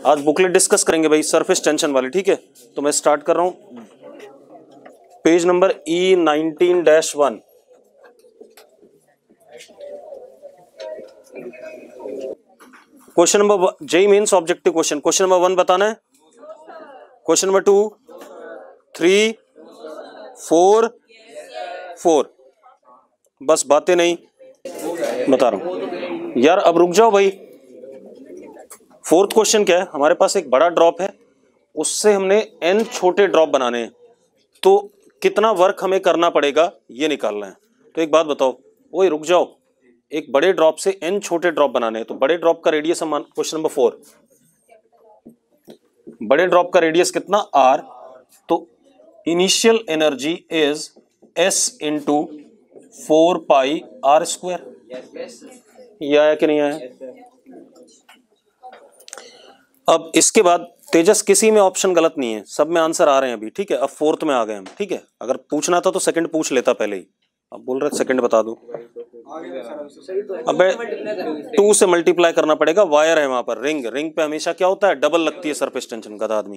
आज booklet discuss करेंगे भाई, सरफेस टेंशन वाली, ठीक है। तो मैं स्टार्ट कर रहा हूं, page number E19-1। Question number JEE mains objective question. Question number 1 बताना है, क्वेश्चन नंबर 2, 3, 4, बस बातें नहीं, बता रहा हूं यार। अब रुक जाओ भाई। फोर्थ क्वेश्चन क्या है, हमारे पास एक बड़ा ड्रॉप है, उससे हमने n छोटे ड्रॉप बनाने हैं, तो कितना वर्क हमें करना पड़ेगा ये निकालना है। तो एक बात बताओ, ओए रुक जाओ, एक बड़े ड्रॉप से n छोटे ड्रॉप बनाने हैं, तो बड़े ड्रॉप का रेडियस हम, क्वेश्चन नंबर 4, बड़े ड्रॉप का रेडियस कितना r, तो initial energy is s into 4 pi r square. ये आया कि नहीं आया? अब इसके बाद तेजस किसी में ऑप्शन गलत नहीं है, सब में आंसर आ रहे हैं अभी, ठीक है। अब फोर्थ में आ गए हम, ठीक है। अगर पूछना था तो सेकंड पूछ लेता पहले ही, अब बोल रहे सेकंड बता दो। अबे 2 से मल्टीप्लाई करना पड़ेगा, वायर है वहां पर, रिंग, रिंग पे हमेशा क्या होता है, डबल लगती है सरफेस टेंशन, गधा आदमी।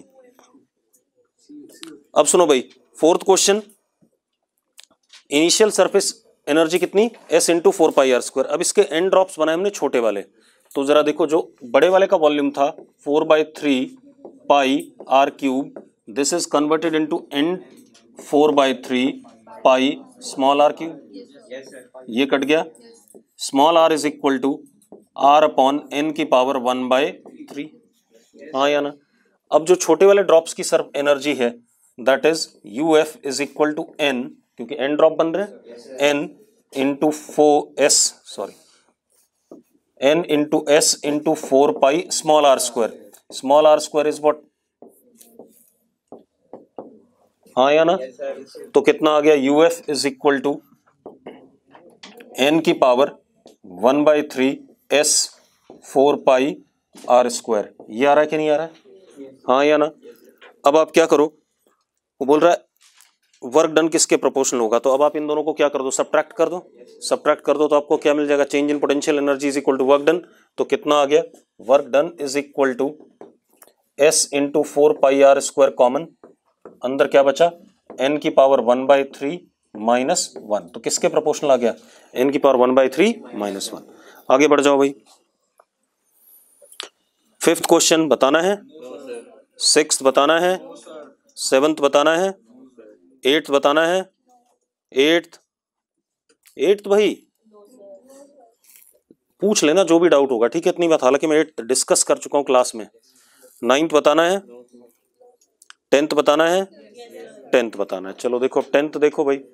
अब सुनो भाई, fourth question, initial surface energy कितनी, s into 4 pi R square. अब इसके n ड्रॉप्स बनाए हमने छोटे वाले, तो जरा देखो, जो बड़े वाले का वॉल्यूम था 4/3 pi R cube, this is converted into n 4/3 pi small R cube. ये कट गया, small r is equal to r upon n की पावर 1/3। हाँ या ना? अब जो छोटे वाले ड्रॉप्स की सर्फ एनर्जी है, that is uf is equal to n, क्योंकि n ड्रॉप बन रहे हैं, n into 4s, sorry, n into s into 4 pi small r square. Small r square is what? हाँ या ना? तो कितना आ गया, uf is equal to n की power 1/3 s 4 pi r square. ये आ रहा है कि नहीं आ रहा है? हाँ या ना? अब आप क्या करो, वो बोल रहा है वर्क डन किसके प्रोपोर्शनल होगा, तो अब आप इन दोनों को क्या कर दो, सब्ट्रैक्ट कर दो। सब्ट्रैक्ट कर दो तो आपको क्या मिल जाएगा, change in potential energy is equal to work done. तो कितना आ गया, work done is equal to s into 4 pi R square common, अंदर क्या बचा, n की पावर 1/3 माइनस 1। तो किसके प्रोपोर्शनल आ गया, n की पावर 1/3 माइनस 1। आगे बढ़ जाओ भाई। फिफ्थ क्वेश्चन बताना है, सिक्स्थ बताना है, सेवंथ बताना है, एट्थ बताना है। एट्थ भाई पूछ लेना जो भी डाउट होगा, ठीक है, इतनी बात, हालांकि मैं एट्थ डिस्कस कर चुका हूं क्लास में। नाइन्थ बताना है, टेंथ बताना है, टेंथ बताना है। चलो देखो, टेंथ देखो भाई,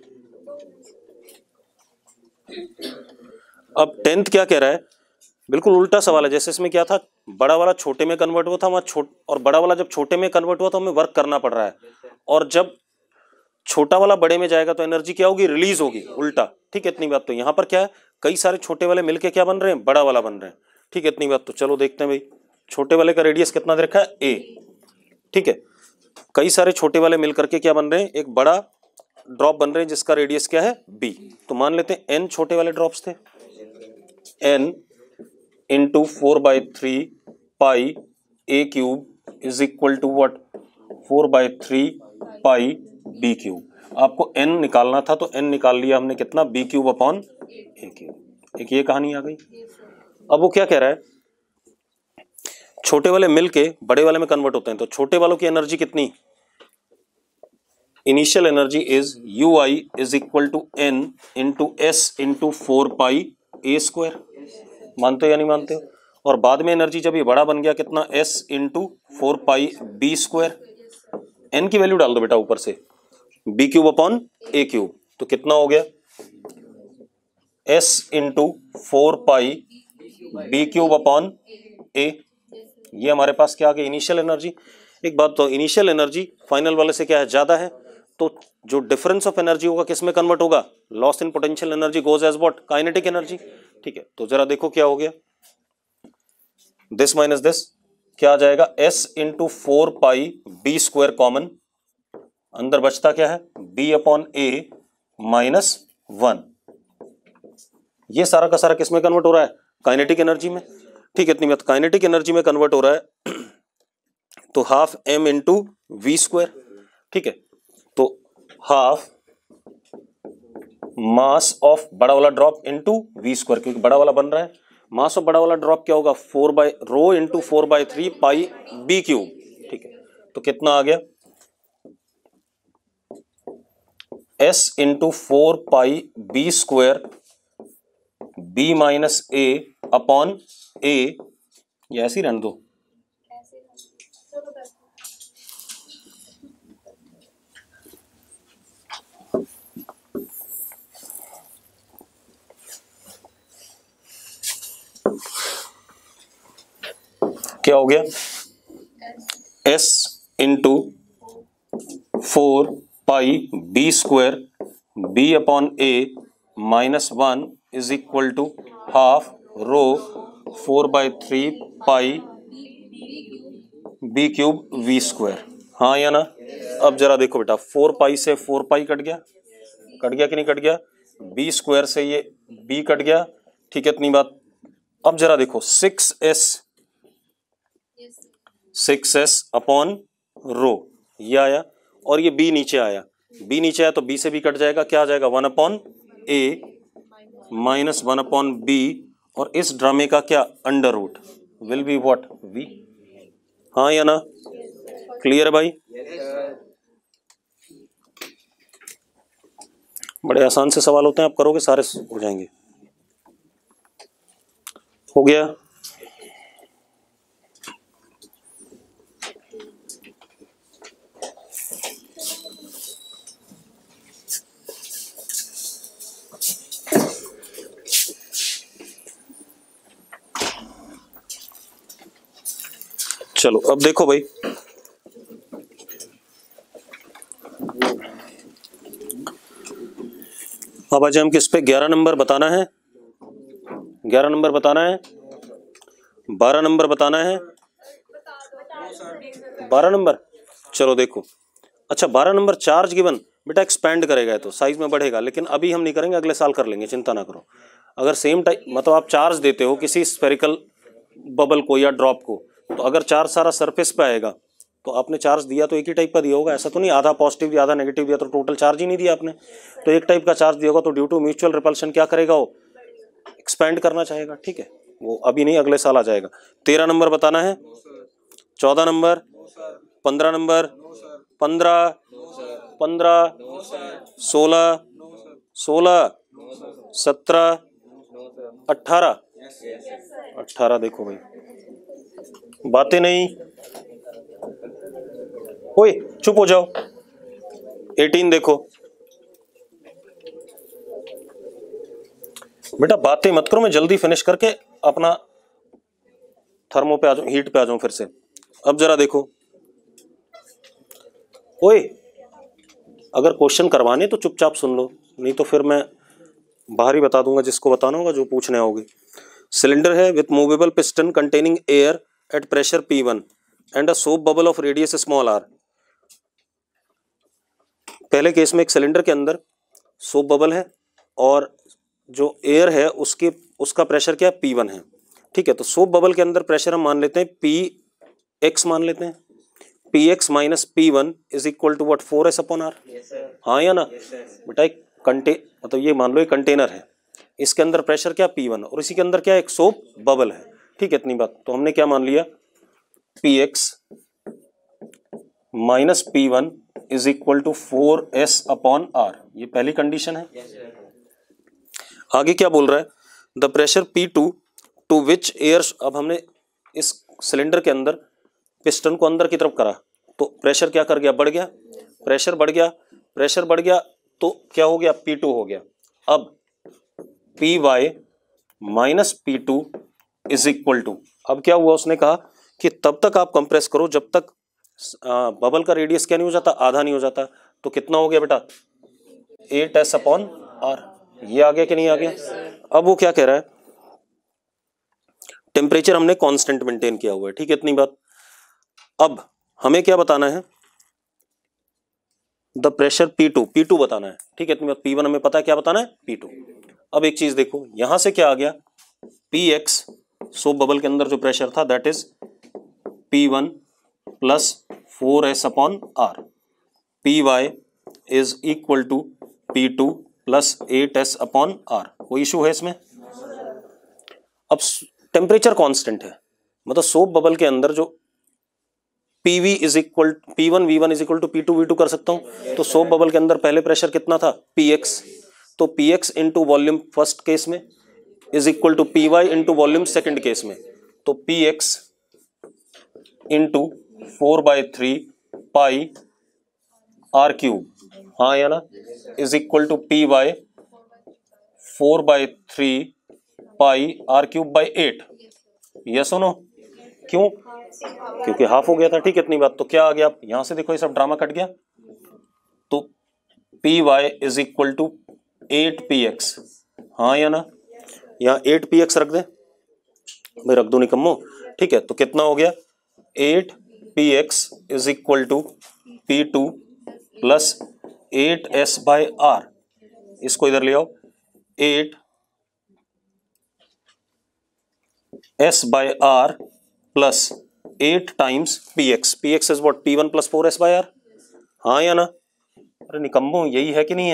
अब टेंथ क्या कह रहा है, बिल्कुल उल्टा सवाल है। जैसे इसमें क्या था, बड़ा वाला छोटे में कन्वर्ट हुआ था, वहां और बड़ा वाला जब छोटे में कन्वर्ट हुआ तो हमें वर्क करना पड़ रहा है, और जब छोटा वाला बड़े में जाएगा तो एनर्जी क्या होगी, रिलीज होगी, उल्टा, ठीक है। इतनी बात तो यहां पर क्या है, कई सारे छोटे वाले मिलके क्या बन रहे हैं, बड़ा वाला बन रहे हैं, ठीक है। इतनी बात तो चलो देखते हैं भाई, छोटे वाले का रेडियस कितना दे रखा है, a, ठीक है। कई सारे छोटे वाले मिलकर के क्या बन रहे हैं, एक बड़ा ड्रॉप बन रहे हैं जिसका रेडियस क्या है, b। तो मान लेते हैं n छोटे वाले ड्रॉप्स थे, n into 4/3 pi a cube is equal to what, 4/3 pi b cube. आपको n निकालना था तो n निकाल लिया हमने, कितना, b cube upon a cube. एक ये कहानी आ गई। अब वो क्या कह रहा है, छोटे वाले मिलके बड़े वाले में कन्वर्ट होते हैं, तो छोटे वालों की एनर्जी कितनी, initial energy is ui is equal to n into s into 4 pi a square. मानते हो या नहीं मानते हो? और बाद में एनर्जी जब ये बड़ा बन गया, कितना, s into 4 pi b square. n की वैल्यू डाल दो बेटा ऊपर से, b cube upon a cube, तो कितना हो गया, s into 4 pi b cube upon a। ये हमारे पास क्या आ गया, इनिशियल एनर्जी। एक बात तो, इनिशियल एनर्जी फाइनल वाले से क्या है, ज्यादा है, तो जो डिफरेंस ऑफ एनर्जी होगा किस में कन्वर्ट होगा, loss in potential energy goes as what, kinetic energy, ठीक है। तो जरा देखो क्या हो गया, दिस माइनस दिस क्या आ जाएगा, s into 4 pi b square common, अंदर बचता क्या है, b अपॉन a माइनस 1। ये सारा का सारा किस में कन्वर्ट हो रहा है, काइनेटिक एनर्जी में, ठीक है। इतनी बात, काइनेटिक एनर्जी में कन्वर्ट हो रहा है। तो half m into V square, ठीक है। तो हाफ मास ऑफ बड़ा वाला ड्रॉप इंटू वी स्क्वायर, क्योंकि बड़ा वाला बन रहा है। मास ऑफ बड़ा वाला ड्रॉप क्या होगा, 4/रो इंटू 4/3 पाई बी क्यूब, ठीक है। तो कितना आ गया, s into 4 pi B square B minus A upon A, ये ऐसे ही रहने दो। क्या हो गया, s into 4 pi B square B upon A minus 1 is equal to half रो 4/3 pi B cube V square, हाँ या ना। अब जरा देखो बेटा, 4 पाई से 4 पाई कट गया कि नहीं कट गया, बी स्क्वायर से ये बी कट गया, ठीक है, इतनी बात। अब जरा देखो 6s अपॉन रो, ये आया, और ये b नीचे आया, तो b से b कट जाएगा, क्या आ जाएगा, 1 upon a minus 1 upon b, और इस ड्रामे का क्या, under root will be what, v, हाँ या ना। क्लियर है भाई, बड़े आसान से सवाल होते हैं, आप करोगे सारे हो जाएंगे। हो गया, चलो अब देखो भाई, अब आज हम किस पे, 11 नंबर बताना है, 11 नंबर बताना है, 12 नंबर बताना है, 12 नंबर। चलो देखो, अच्छा 12 नंबर चार्ज गिवन, बेटा एक्सपैंड करेगा तो साइज में बढ़ेगा, लेकिन अभी हम नहीं करेंगे, अगले साल कर लेंगे, चिंता ना करो। अगर सेम टाइप मतलब आप चार्ज देते हो किसी स्फेरिकल बबल को या ड्रॉप को, तो अगर चार्ज सारा सरफेस पे आएगा तो आपने चार्ज दिया तो एक ही टाइप का दिया होगा, ऐसा तो नहीं आधा पॉजिटिव दिया आधा नेगेटिव दिया तो टोटल चार्ज ही नहीं दिया आपने, तो एक टाइप का चार्ज दिया होगा, तो ड्यू टू म्यूचुअल रिपल्शन क्या करेगा, वो एक्सपैंड करना चाहेगा, ठीक है, वो अभी नहीं अगले साल आ जाएगा। 13 नंबर बताना है, 14 नंबर, 15 नंबर, 15, 16, 17, 18 देखो भाई, बातें नहीं, ओए चुप हो जाओ। 18 देखो बेटा, बातें मत करो, मैं जल्दी फिनिश करके अपना थर्मो पे आ जाऊं, हीट पे आ जाऊं फिर से। अब जरा देखो, ओए अगर क्वेश्चन करवाने तो चुपचाप सुन लो, नहीं तो फिर मैं बाहर ही बता दूंगा, जिसको बताना होगा, जो पूछने आओगे। सिलेंडर है with movable piston containing air at pressure P1 and a soap bubble of radius small r। पहले केस में एक सिलेंडर के अंदर सोप बबल है और जो एयर है उसका प्रेशर क्या है, P1 है, ठीक है। तो सोप बबल के अंदर प्रेशर हम मान लेते हैं Px, मान लेते हैं Px minus P1 is equal to what, 4s upon r, हाँ या ना। बेटा एक मतलब ये मान लो एक कंटेनर है, इसके अंदर प्रेशर क्या, P1, और इसी के अंदर क्या एक सोप बबल है, ठीक है, इतनी बात। तो हमने क्या मान लिया, Px minus P1 is equal to 4s upon r, ये पहली कंडीशन है। आगे क्या बोल रहा है, the pressure P2 to which air, अब हमने इस सिलेंडर के अंदर पिस्टन को अंदर की तरफ करा तो प्रेशर क्या कर गया, बढ़ गया, प्रेशर बढ़ गया तो क्या हो गया, P2 हो गया। अब Py minus P2 is equal to, अब क्या हुआ, उसने कहा कि तब तक आप कंप्रेस करो जब तक बबल का रेडियस क्या नहीं हो जाता, आधा नहीं हो जाता। तो कितना हो गया बेटा, 8s अपॉन r, ये आ गया कि नहीं आ गया। अब वो क्या कह रहा है, टेम्परेचर हमने कांस्टेंट मेंटेन किया हुआ है, ठीक है, इतनी बात। अब हमें क्या बताना है, द प्रेशर P2 बताना है, ठीक है, इतनी बात। P1 हमें पता है, क्या बताना है, P2। अब एक चीज देखो, यहां से क्या आ गया, Px सोप बबल के अंदर जो प्रेशर था that is P1 plus 4s upon R, P Y is equal to P2 plus 8s upon R. कोई इशू है इसमें? अब टेम्परेचर कांस्टेंट है, मतलब सोप बबल के अंदर जो PV is equal P1 V1 is equal to P2 V2 कर सकता हूं। तो सोप बबल के अंदर पहले प्रेशर कितना था? PX। तो PX into volume first case में is equal to PY into volume second case में। तो PX into 4/3 pi R cube, हाँ या ना, is equal to PY 4/3 pi R cube by 8। Yes और नो? क्यों? क्योंकि हाफ हो गया था। ठीक है, इतनी बात। तो क्या आ गया? आप यहां से देखो, ये सब ड्रामा कट गया। तो PY is equal to 8PX, हाँ या ना? यहां 8PX रख दे भाई, रख दो निकम्मो। ठीक है, तो कितना हो गया? 8PX is equal to P2 plus 8s by R. इसको इधर ले आओ, 8s by R plus 8 times PX। PX is what? P1 plus 4s by R, हाँ या ना? अरे निकम्मो, यही है कि नहीं है?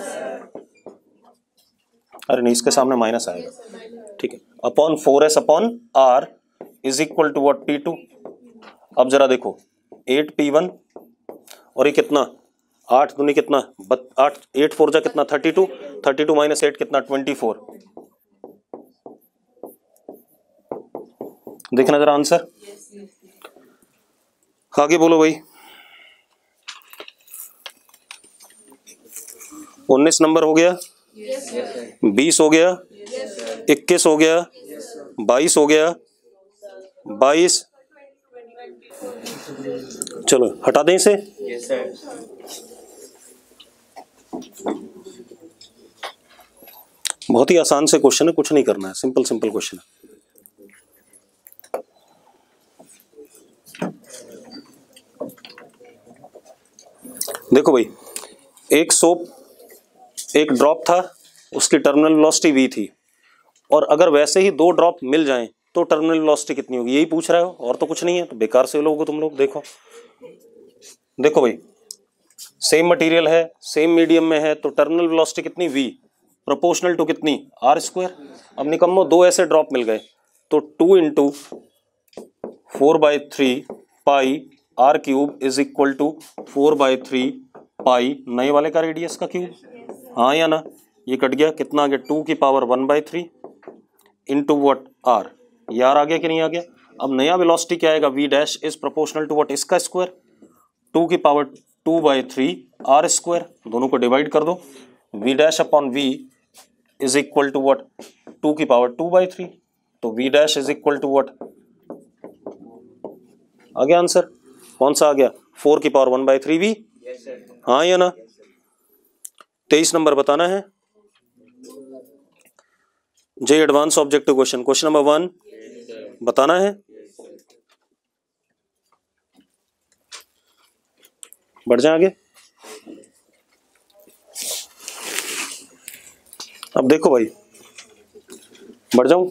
अरे नहीं, इसके सामने माइनस आएगा। ठीक है, upon 4s upon R is equal to what? P2। अब जरा देखो, 8P1 और ये कितना? 8 दूनी कितना? 8, 8 4 जा कितना? 32। 32 माइनस 8 कितना? 24। देखना जरा आंसर। आगे बोलो भाई। 19 नंबर हो गया, 20 हो गया, 21 हो गया, 22 हो गया, 22। चलो हटा दें इसे। बहुत ही आसान से क्वेश्चन है, कुछ नहीं करना है, सिंपल सिंपल क्वेश्चन है। देखो भाई, एक सोप, एक ड्रॉप था, उसकी टर्मिनल वेलोसिटी V थी, और अगर वैसे ही 2 ड्रॉप मिल जाएं तो टर्मिनल वेलोसिटी कितनी होगी? यही पूछ रहा हो, और तो कुछ नहीं है। तो बेकार से लोगों तुम लोग। देखो देखो भाई, सेम मटेरियल है, सेम मीडियम में है, तो टर्मिनल वेलोसिटी कितनी? V प्रोपोर्शनल टू कितनी? R²। अब निकम्मो 2 ऐसे ड्रॉप मिल गए, तो 2 into 4/3 pi R cube is equal to 4/3 pi नए वाले का रेडियस का क्यूब, हाँ या ना? ये कट गया, कितना आ गया? 2 की पावर 1/3 इंटू वट? आर। ये आर आ गया कि नहीं आ गया? अब नया वेलोसिटी क्या आएगा? V dash is proportional to what? इसका स्क्वायर, 2 की पावर 2/3 R²। दोनों को डिवाइड कर दो, V dash upon V is equal to what? 2 की पावर 2/3। तो V dash is equal to what? आ गया आंसर। कौन सा आ गया? 4 की पावर 1/3 V, हाँ या ना? 23 नंबर बताना है। J advance objective question, question number 1 बताना है। बढ़ जाए आगे। अब देखो भाई, बढ़ जाऊं?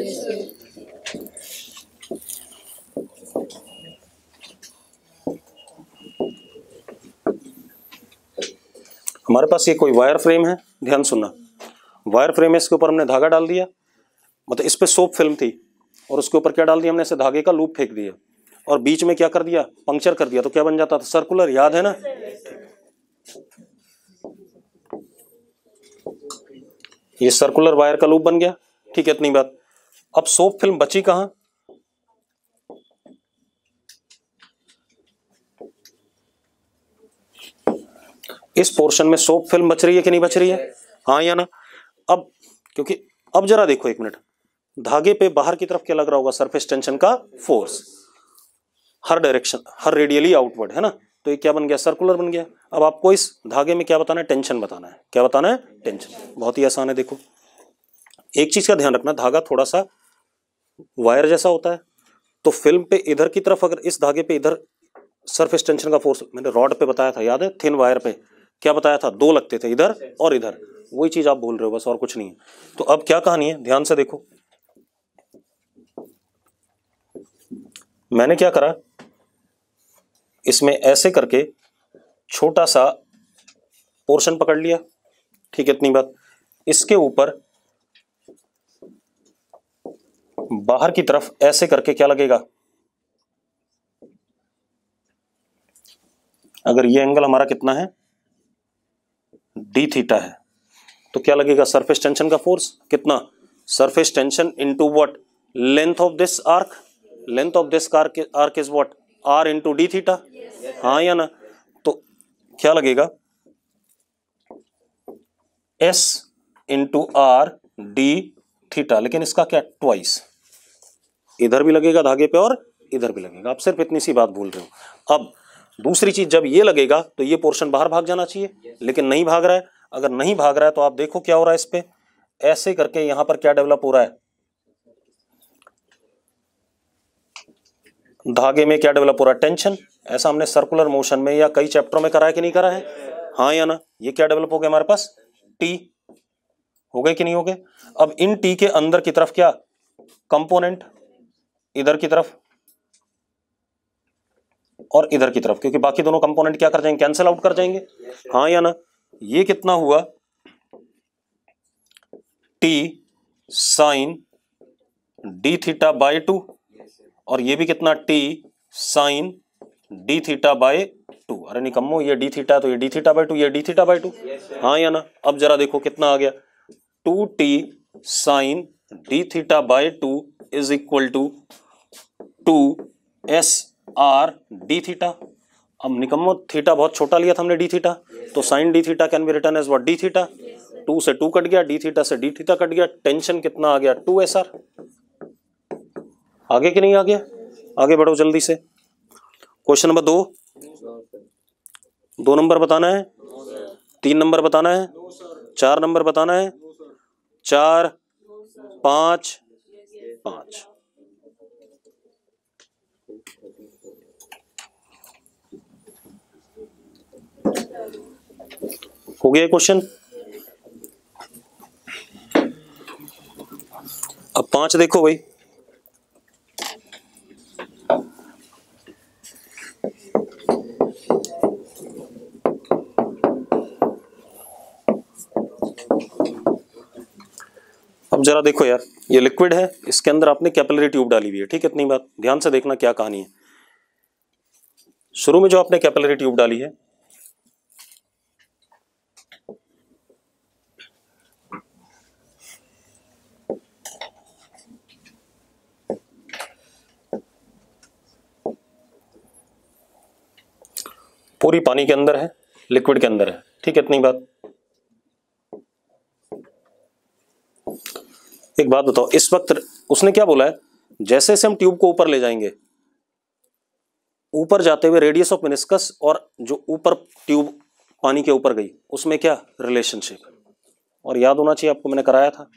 हमारे पास ये कोई वायर फ्रेम है, ध्यान सुनना। वायर फ्रेम है, इसके ऊपर हमने धागा डाल दिया, मतलब इस पे सोप फिल्म थी, और उसके ऊपर क्या डाल दिया हमने? ऐसे धागे का लूप फेंक दिया, और बीच में क्या कर दिया? पंक्चर कर दिया। तो क्या बन जाता था? सर्कुलर। याद है ना? ये सर्कुलर वायर का लूप बन गया। ठीक है, इतनी बात। अब सोप फिल्म बची कहां? इस पोर्शन में सोप फिल्म बच रही है कि नहीं बच रही है? हाँ या ना? अब क्योंकि अब जरा देखो एक मिनट, धागे पे बाहर की तरफ क्या लग रहा होगा? सरफेस टेंशन का फोर्स, हर डायरेक्शन, हर रेडियली आउटवर्ड, है ना? तो ये क्या बन गया? सर्कुलर बन गया। अब आपको इस धागे में क्या बताना है? टेंशन बताना है। क्या बताना है? टेंशन। बहुत ही आसान है। देखो, एक चीज का ध्यान रखना, धागा थोड़ा सा वायर जैसा होता है, तो फिल्म पे इधर की तरफ, अगर इस धागे पे इधर सरफेस टेंशन का फोर्स मैंने रॉड पे बताया था, याद है? थिन वायर पे क्या बताया था? 2 लगते थे, इधर और इधर। वही चीज आप भूल रहे हो बस, और कुछ नहीं है। तो अब क्या कहानी है, ध्यान से देखो। मैंने क्या करा, इसमें ऐसे करके छोटा सा पोर्शन पकड़ लिया, ठीक है, इतनी बात। इसके ऊपर बाहर की तरफ ऐसे करके क्या लगेगा, अगर ये एंगल हमारा कितना है, डी थीटा है, तो क्या लगेगा, सरफेस टेंशन का फोर्स कितना, surface tension into what, length of this arc, length of this arc is what, R into D theta, हाँ या ना। तो क्या लगेगा, S into R D theta, लेकिन इसका क्या, ट्वाइस, इधर भी लगेगा धागे पे और इधर भी लगेगा। आप सिर्फ इतनी सी बात भूल रहे हो। अब दूसरी चीज, जब ये लगेगा तो ये पोर्शन बाहर भाग जाना चाहिए, लेकिन नहीं भाग रहा है। अगर नहीं भाग रहा है तो आप देखो क्या हो रहा है, इस पे ऐसे करके यहां पर क्या डेवलप हो रहा है, धागे में क्या डेवलप हो रहा है, टेंशन। ऐसा हमने सर्कुलर मोशन में या कई चैप्टरों में करा है कि नहीं करा है, हाँ या ना। ये क्या डेवलप हो गया हमारे पास, टी, हो गए कि नहीं हो गए। अब इन टी के अंदर की तरफ क्या, कंपोनेंट, इधर की तरफ और इधर की तरफ, क्योंकि बाकी दोनों कंपोनेंट क्या कर जाएंगे, कैंसिल आउट कर जाएंगे, हाँ या ना। ये कितना हुआ, T sine D theta by 2, और ये भी कितना, T sine D theta by 2। अरे निकम्मो, ये डी थीटा तो ये डी थीटा बाय 2, ये डी थीटा बाय 2, हाँ या ना। अब जरा देखो कितना आ गया, 2t sine D theta by 2 is equal to 2s R D theta. अब निकम्मो, थीटा बहुत छोटा लिया था हमने, डी थीटा, तो sine D theta can be written as what, D theta. 2 से 2 कट गया, डी थीटा से डी थीटा कट गया, टेंशन कितना आ गया, 2sr। आगे कि नहीं आ गया, आगे बढ़ो जल्दी से। क्वेश्चन नंबर 2, 2 नंबर बताना है, 3 नंबर बताना है, 4 नंबर बताना है, 4 5 5। हो गया क्वेश्चन। अब 5 देखो भाई, अब जरा देखो यार, ये लिक्विड है, इसके अंदर आपने कैपिलरी ट्यूब डाली हुई है, ठीक है, इतनी बात। ध्यान से देखना क्या कहानी है। शुरू में जो आपने कैपिलरी ट्यूब डाली है, पूरी पानी के अंदर है, लिक्विड के अंदर है, ठीक है, इतनी बात। एक बात बताओ, इस वक्त उसने क्या बोला है, जैसे से हम ट्यूब को ऊपर ले जाएंगे, ऊपर जाते हुए रेडियस ऑफ मेनिस्कस और जो ऊपर ट्यूब पानी के ऊपर गई, उसमें क्या रिलेशनशिप, और याद होना चाहिए आपको, मैंने कराया था,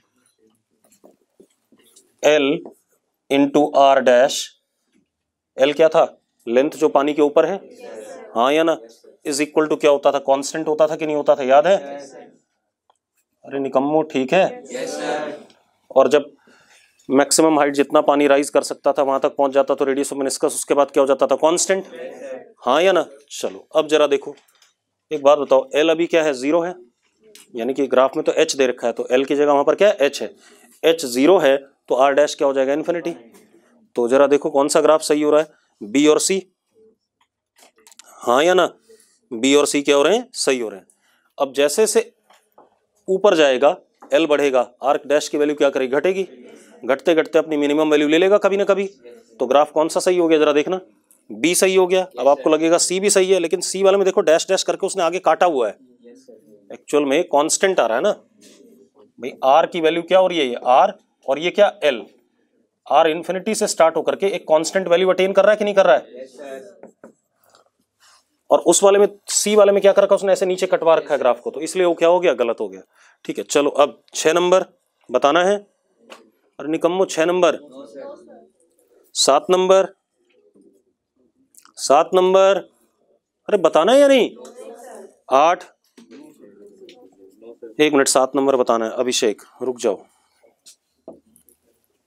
L into R dash, L क्या था, लेंथ जो पानी के ऊपर है, हाँ या ना, इज इक्वल टू क्या होता था, कांस्टेंट होता था कि नहीं होता था, याद है। अरे निकम्मो, ठीक है। और जब मैक्सिमम हाइट जितना पानी राइज कर सकता था वहां तक पहुंच जाता तो रेडियस ऑफ मेनिस्कस उसके बाद क्या हो जाता था, कांस्टेंट, हाँ या ना। चलो अब जरा देखो, एक बात बताओ, L अभी क्या है, 0 है, यानी कि ग्राफ में तो H दे रखा है, तो L की जगह वहां पर क्या है, H है। H 0 है तो R डैश क्या हो जाएगा, इन्फिनिटी। तो जरा देखो कौन सा ग्राफ सही हो रहा है, B और C, हाँ या ना, B और C क्या हो रहे हैं, सही हो रहे हैं। अब जैसे से ऊपर जाएगा, L बढ़ेगा, आर्क डैश की वैल्यू क्या करेगी, घटेगी, घटते घटते अपनी मिनिमम वैल्यू ले लेगा कभी ना कभी। तो ग्राफ कौन सा सही हो गया, जरा देखना, B सही हो गया। अब आपको लगेगा C भी सही है, लेकिन C वाले में देखो डैश डैश करके उसने आगे काटा हुआ है, एक्चुअल में कांस्टेंट आ रहा है ना भाई। R की वैल्यू क्या हो रही है, ये R, और ये क्या, L। R इन्फिनिटी से स्टार्ट होकर के एक कांस्टेंट वैल्यू अटेन कर रहा है कि नहीं कर रहा है। और उस वाले में, C वाले में क्या कर रखा है उसने, ऐसे नीचे कटवा रखा है ग्राफ को, तो इसलिए वो क्या हो गया, गलत हो गया, ठीक है। चलो अब 6 नंबर बताना है। अरे निकम्मो, 6 नंबर, 7 नंबर, 7 नंबर, अरे बताना है या नहीं, 8, 1 मिनट, 7 नंबर बताना है। अभिषेक रुक जाओ,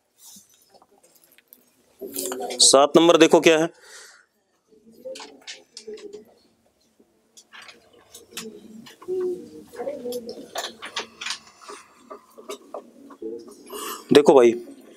7 नंबर देखो क्या है, देखो भाई,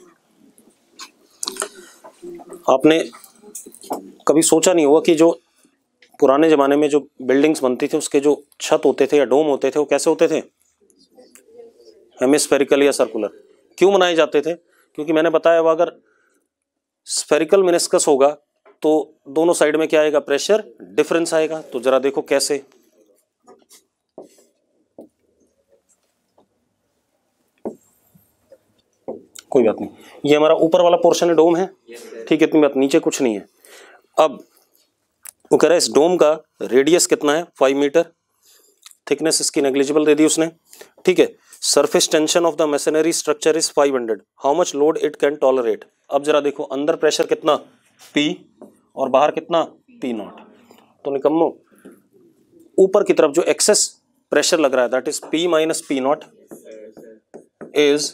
आपने कभी सोचा नहीं होगा कि जो पुराने जमाने में जो बिल्डिंग्स बनती थी उसके जो छत होते थे या डोम होते थे वो कैसे होते थे, हेमिस्फेरिकल या सर्कुलर। क्यों बनाए जाते थे? क्योंकि मैंने बताया वो अगर स्फेरिकल मेनिस्कस होगा तो दोनों साइड में क्या आएगा, प्रेशर डिफरेंस आएगा। तो जरा देखो कैसे, कोई बात नहीं, ये हमारा ऊपर वाला पोर्शन है, डोम है, ठीक है, इतनी बात, नीचे कुछ नहीं है। अब वो कह रहा है इस डोम का रेडियस कितना है, 5 मीटर, थिकनेस इसकी नेग्लिजिबल दे दी उसने, ठीक है। Surface tension of the machinery structure is 500, how much load it can tolerate. अब जरा देखो अंदर प्रेशर कितना, P, और बाहर कितना, P0। तो निकम्मो ऊपर की तरफ जो एक्सेस प्रेशर लग रहा है that is P minus P0 is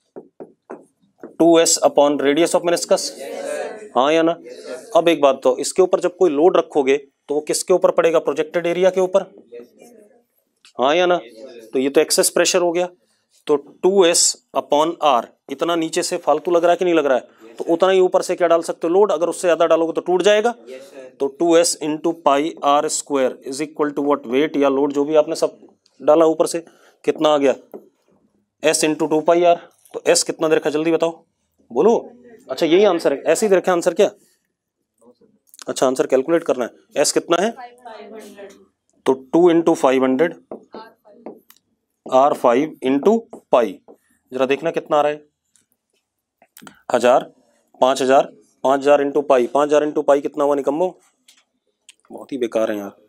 2s upon radius of meniscus, हाँ या ना। अब एक बात तो, इसके ऊपर जब कोई लोड रखोगे तो वो किसके ऊपर पड़ेगा, प्रोजेक्टेड एरिया के ऊपर, हाँ या ना। तो ये तो एक्सेस प्रेशर हो गया, तो 2s अपॉन r, इतना नीचे से फालतू लग रहा है कि नहीं लग रहा है, तो उतना ही ऊपर से क्या डाल सकते हो, लोड। अगर उससे ज्यादा डालोगे तो टूट जाएगा। तो 2s into pi R square is equal to what, weight या लोड जो भी आपने सब डाला ऊपर से, कितना आ गया, s इंटू 2 पाई आर। तो s कितना दे रखा, जल्दी बताओ, बोलो। अच्छा यही आंसर है, ऐसे ही दे रखा आंसर क्या, अच्छा आंसर कैलकुलेट करना है। s कितना है, तो 2 इंटू 500 R5 इंटू पाई, जरा देखना कितना आ रहा है, 1000, 5000, 5000 इंटू पाई, 5000 इंटू पाई कितना हुआ निकम्मो, बहुत ही बेकार है यार।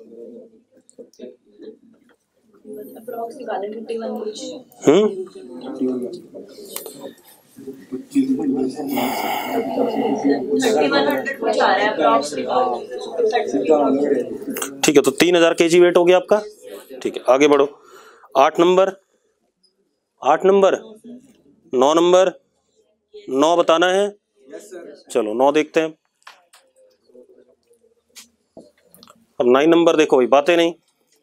ठीक है, तो 3000 kg वेट हो गया आपका, ठीक है, आगे बढ़ो। 8 नंबर, 8 नंबर, 9 नंबर, 9 बताना है, चलो 9 देखते हैं। अब 9 नंबर देखो भाई, बातें नहीं।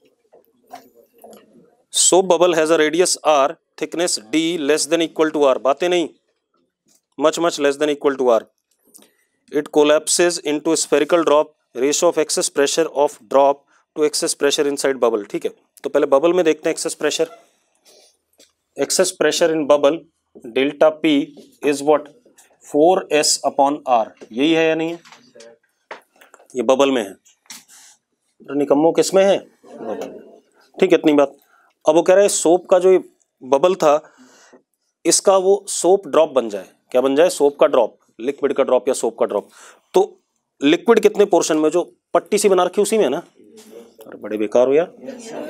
Soap bubble has a radius r, thickness d less than equal to r, बातें नहीं, much much less than equal to r, it collapses into spherical drop, ratio of excess pressure of drop to excess pressure inside bubble, ठीक है। तो पहले bubble में देखते हैं excess pressure, excess pressure in bubble delta P is what, 4s upon r, यही है या नहीं है, ये बबल में है, निकम्मो किस में है, बबल में, ठीक है, इतनी बात। अब वो कह रहा है सोप का जो बबल था इसका वो सोप ड्रॉप बन जाए, क्या बन जाए, सोप का ड्रॉप, लिक्विड का ड्रॉप या सोप का ड्रॉप। तो लिक्विड कितने पोर्शन में, जो पट्टी सी बना रखी उसी में है ना, अरे बड़े बेकार हो यार।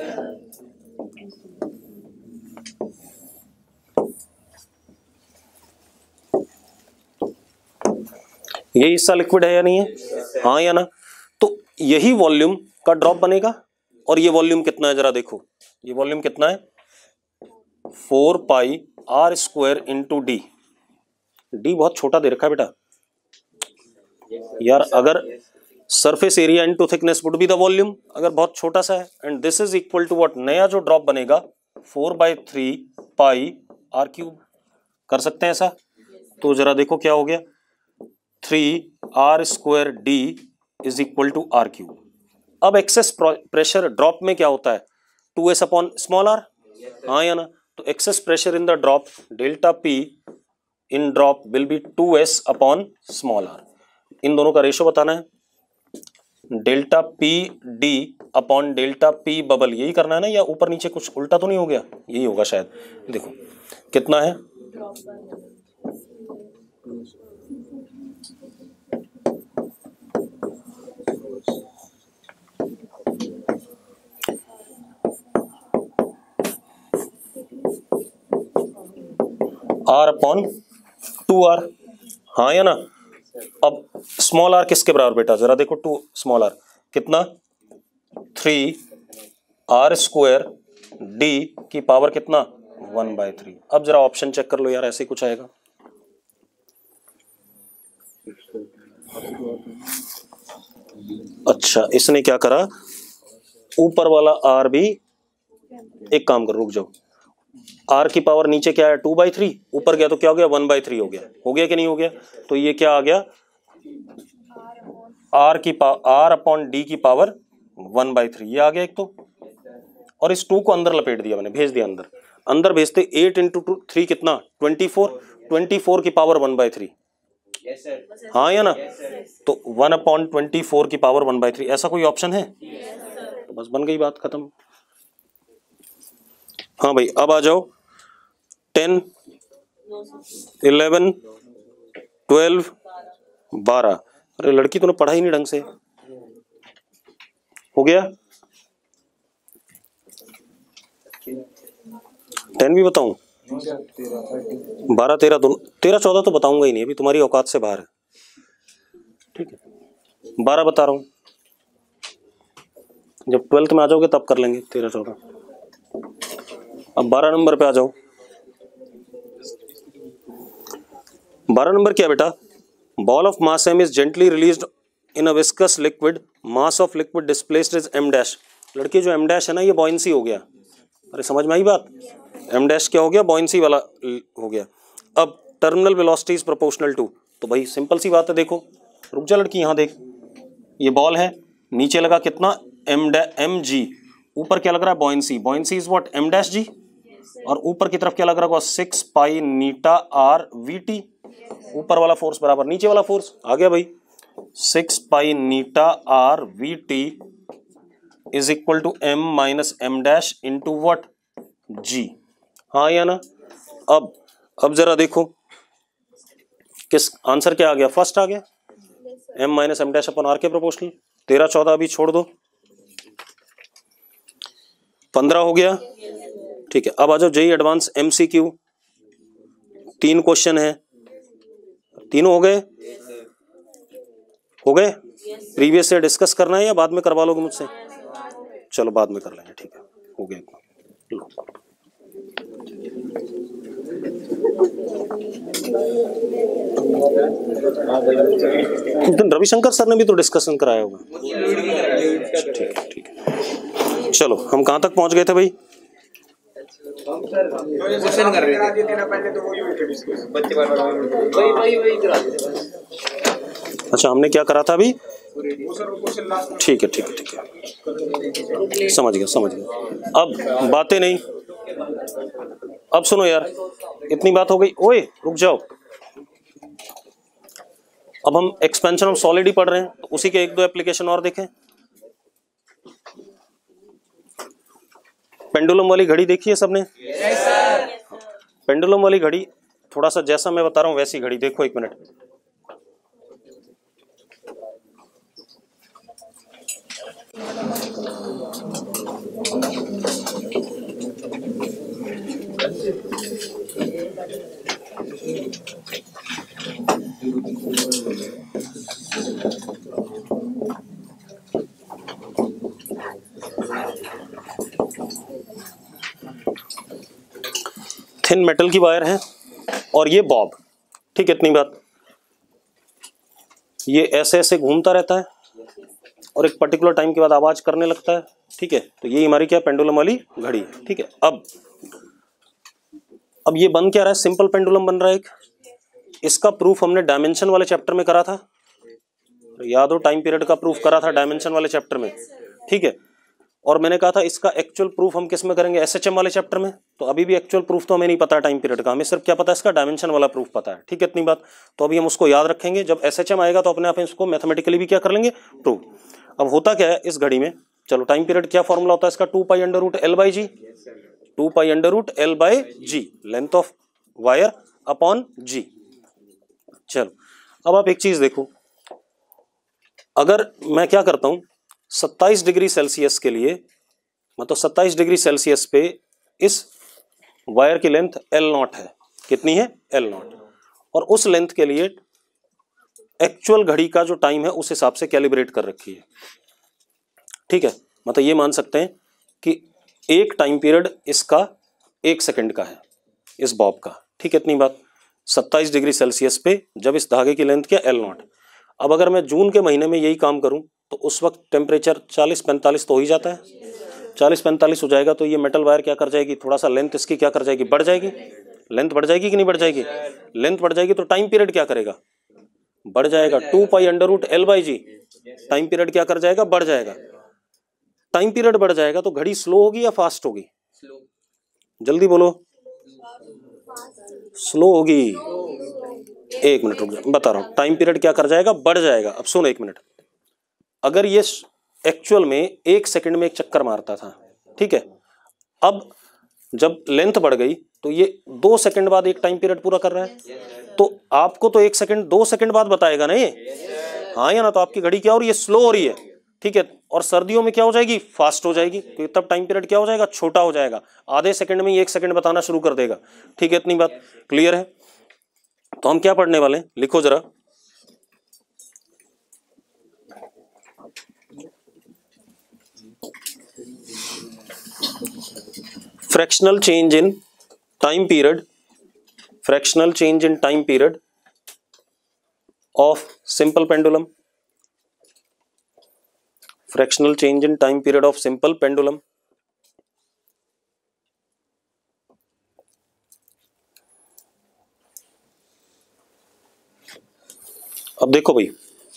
ये हिस्सा लिक्विड है या नहीं है, हाँ या ना। तो यही वॉल्यूम का ड्रॉप बनेगा, और ये वॉल्यूम कितना है जरा देखो, ये वॉल्यूम कितना है, 4 pi R square into D, D बहुत छोटा दे रखा है बेटा यार, अगर surface area into thickness would be the volume, अगर बहुत छोटा सा है, and this is equal to what, नया जो ड्रॉप बनेगा 4/3 पाई आर क्यूब, कर सकते हैं ऐसा। तो जरा देखो क्या हो गया, 3 r square D is equal to R cube. अब एक्सेस प्रेशर ड्रॉप में क्या होता है, 2s अपॉन स्मॉल r, हाँ या ना। तो excess pressure in the drop delta P in drop will be 2s upon small r, इन दोनों का रेशो बताना है, delta P D upon delta P bubble, यही करना है ना, या ऊपर नीचे कुछ उल्टा तो नहीं हो गया, यही होगा शायद। देखो कितना है, r अपॉन 2r, हाँ या ना। अब स्मॉल r किसके बराबर बेटा, जरा देखो, 2 स्मॉल r कितना, 3 r स्क्वायर d की पावर कितना, 1/3। अब जरा ऑप्शन चेक कर लो यार, ऐसे कुछ आएगा, अच्छा इसने क्या करा, ऊपर वाला r भी, एक काम करो रुक जाओ, आर की पावर नीचे क्या है 2/3, ऊपर गया तो क्या हो गया 1/3 हो गया कि नहीं हो गया? तो ये क्या आ गया आर अपॉन डी की पावर 1/3, ये आ गया एक तो। और इस 2 को अंदर लपेट दिया मैंने, भेज दिया अंदर भेजते 8 इंटू 3 कितना 24 की पावर 1/3। हाँ या ना? तो 1/24 की पावर 1/3, ऐसा कोई ऑप्शन है? तो बस बन गई बात, खत्म। हाँ भाई, अब आ जाओ 10, 11, 12, 12। अरे लड़की तूने पढ़ा ही नहीं ढंग से। हो गया 10 भी बताऊं? 12, 13 दोनों, 13, 14 तो बताऊंगा ही नहीं, अभी तुम्हारी औकात से बाहर है। ठीक है, 12 बता रहा हूं, जब 12th में आ जाओगे तब कर लेंगे 13, 14। अब 12 नंबर पे आ जाओ। 12 नंबर क्या बेटा? Ball of mass m is gently released in a viscous liquid, mass of liquid displaced is m dash. लड़की जो m डैश है ना, ये बॉयंसी हो गया। अरे समझ में आई बात? m डैश क्या हो गया? बॉयंसी वाला हो गया। अब terminal velocity is proportional to, तो भाई सिंपल सी बात है। देखो, रुक जा लड़की, यहाँ देख, ये बॉल है, नीचे लगा कितना m g, ऊपर क्या लग रहा है buoyancy is what m dash g, और ऊपर की तरफ क्या लग रहा है 6 पाई नीटा r vt। ऊपर वाला फोर्स बराबर नीचे वाला फोर्स, आ गया भाई 6 pi eta r vt is equal to m minus m dash into what g। हाँ या ना? अब जरा देखो किस आंसर क्या आ गया, फर्स्ट आ गया m minus m dash upon r के प्रोपोर्शनल। 13, 14 अभी छोड़ दो, 15 हो गया। ठीक है, अब आ जाओ जेई एडवांस MCQ, 3 क्वेश्चन है, तीनों हो गए? प्रीवियस से डिस्कस करना है या बाद में करवा लोगे मुझसे? चलो बाद में कर लेंगे, ठीक है, हो गया। उस दिन रविशंकर सर ने भी तो डिस्कशन कराया होगा। ठीक है, चलो हम कहाँ तक पहुंच गए थे भाई? अच्छा, हमने क्या करा था अभी? ठीक है, समझ गया। अब बातें नहीं, अब सुनो यार, इतनी बात हो गई। ओए रुक जाओ, अब हम एक्सपेंशन ऑफ सॉलिड ही पढ़ रहे हैं, तो उसी के 1-2 एप्लीकेशन और देखें। पेंडुलम वाली घड़ी देखी है सबने? पेंडुलम वाली घड़ी, थोड़ा सा जैसा मैं बता रहा हूं वैसी घड़ी देखो, 1 मिनट। थिन मेटल की वायर है और ये बॉब, ठीक है, इतनी बात। ये ऐसे ऐसे घूमता रहता है और एक पर्टिकुलर टाइम के बाद आवाज करने लगता है, ठीक है। तो ये हमारी क्या पेंडुलम वाली घड़ी है, ठीक है। अब ये बन क्या रहा है? सिंपल पेंडुलम बन रहा है एक। इसका प्रूफ हमने डायमेंशन वाले चैप्टर में करा था, याद हो? टाइम पीरियड का प्रूफ करा था डायमेंशन वाले चैप्टर में, ठीक है। और मैंने कहा था इसका एक्चुअल प्रूफ हम किस में करेंगे? SHM वाले चैप्टर में। तो अभी भी एक्चुअल प्रूफ तो हमें नहीं पता टाइम पीरियड का, हमें सिर्फ क्या पता है? इसका डायमेंशन वाला प्रूफ पता है, ठीक है, इतनी बात। तो अभी हम उसको याद रखेंगे, जब SHM आएगा तो अपने आप इसको मैथमेटिकली भी क्या कर लेंगे? प्रूफ। अब होता क्या है इस घड़ी में, चलो टाइम पीरियड क्या फॉर्मूला होता है इसका? 2 pi under root L by G, 2 pi under root L by G, length of wire upon G. चलो अब आप एक चीज देखो, अगर मैं क्या करता हूं 27 डिग्री सेल्सियस के लिए, मतलब 27 डिग्री सेल्सियस पे इस वायर की लेंथ L0 है, कितनी है? L0। और उस लेंथ के लिए एक्चुअल घड़ी का जो टाइम है उस हिसाब से कैलिब्रेट कर रखी है, ठीक है। मतलब ये मान सकते हैं कि एक टाइम पीरियड इसका 1 सेकंड का है, इस बॉब का, ठीक है, इतनी बात। 27 डिग्री सेल्सियस पे जब इस धागे की लेंथ क्या? L0। अब अगर मैं जून के महीने में यही काम करूं तो उस वक्त टेम्परेचर 40-45 तो हो ही जाता है, 40-45 हो जाएगा तो ये मेटल वायर क्या कर जाएगी, थोड़ा सा लेंथ इसकी क्या कर जाएगी, बढ़ जाएगी। लेंथ बढ़ जाएगी कि नहीं बढ़ जाएगी, लेंथ बढ़ जाएगी तो टाइम पीरियड क्या करेगा, बढ़ जाएगा। 2π√L/g, टाइम पीरियड क्या कर जाएगा, बढ़ जाएगा। टाइम पीरियड बढ़ जाएगा तो घड़ी स्लो होगी या फास्ट होगी, जल्दी बोलो, स्लो होगी। एक मिनट रुक जाओ, बता रहा हूं, टाइम पीरियड क्या कर जाएगा, बढ़ जाएगा। अब सुनो एक मिनट, अगर ये एक्चुअल में 1 सेकंड में एक चक्कर मारता था, ठीक है, अब जब लेंथ बढ़ गई तो ये 2 सेकंड बाद एक टाइम पीरियड पूरा कर रहा है, तो आपको तो 1 सेकंड 2 सेकंड बाद बताएगा ना ये, हाँ या ना, तो आपकी घड़ी क्या हो रही है, स्लो हो रही है, ठीक है। और सर्दियों में क्या हो जाएगी, फास्ट हो जाएगी, क्योंकि तब टाइम पीरियड क्या हो जाएगा, छोटा हो जाएगा, आधे सेकंड में ही 1 सेकंड बताना शुरू कर देगा, ठीक है। इतनी बात क्लियर है। तो हम क्या पढ़ने वाले हैं, लिखो जरा, fractional change in time period, fractional change in time period of simple pendulum, fractional change in time period of simple pendulum. अब देखो भाई,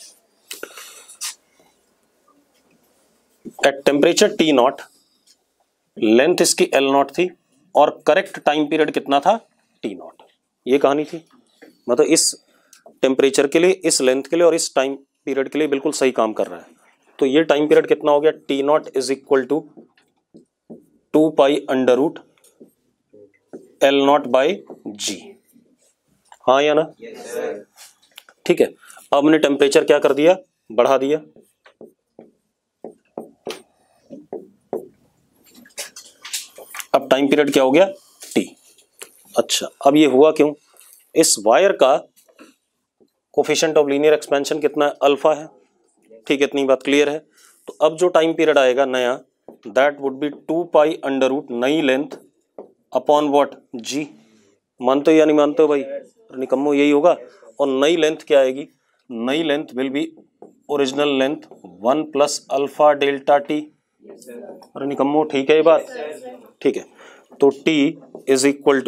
एट टेम्परेचर T0 लेंथ इसकी L0 थी और करेक्ट टाइम पीरियड कितना था, T0। ये कहानी थी, मतलब इस टेम्परेचर के लिए, इस लेंथ के लिए और इस टाइम पीरियड के लिए बिल्कुल सही काम कर रहा है। तो ये टाइम पीरियड कितना हो गया, T0 = 2π√L0/g, हाँ या ना, ठीक है। अब हमने टेम्परेचर क्या कर दिया, बढ़ा दिया। अब टाइम पीरियड क्या हो गया, T। अच्छा, अब ये हुआ क्यों, इस वायर का कोफिशिएंट ऑफ लीनियर एक्सपेंशन कितना है, अल्फा है, ठीक है। इतनी बात क्लियर है। तो अब जो टाइम पीरियड आएगा नया, दैट वुड बी 2π नई लेंथ अपॉन व्हाट, g। मानते हो या नहीं मानते हो भाई, निकम्मो यही होगा। और नई लेंथ क्या आएगी, नई length will be original length 1 + α∆t। अरे निकम्मो ठीक है ये बात, ठीक है। तो t =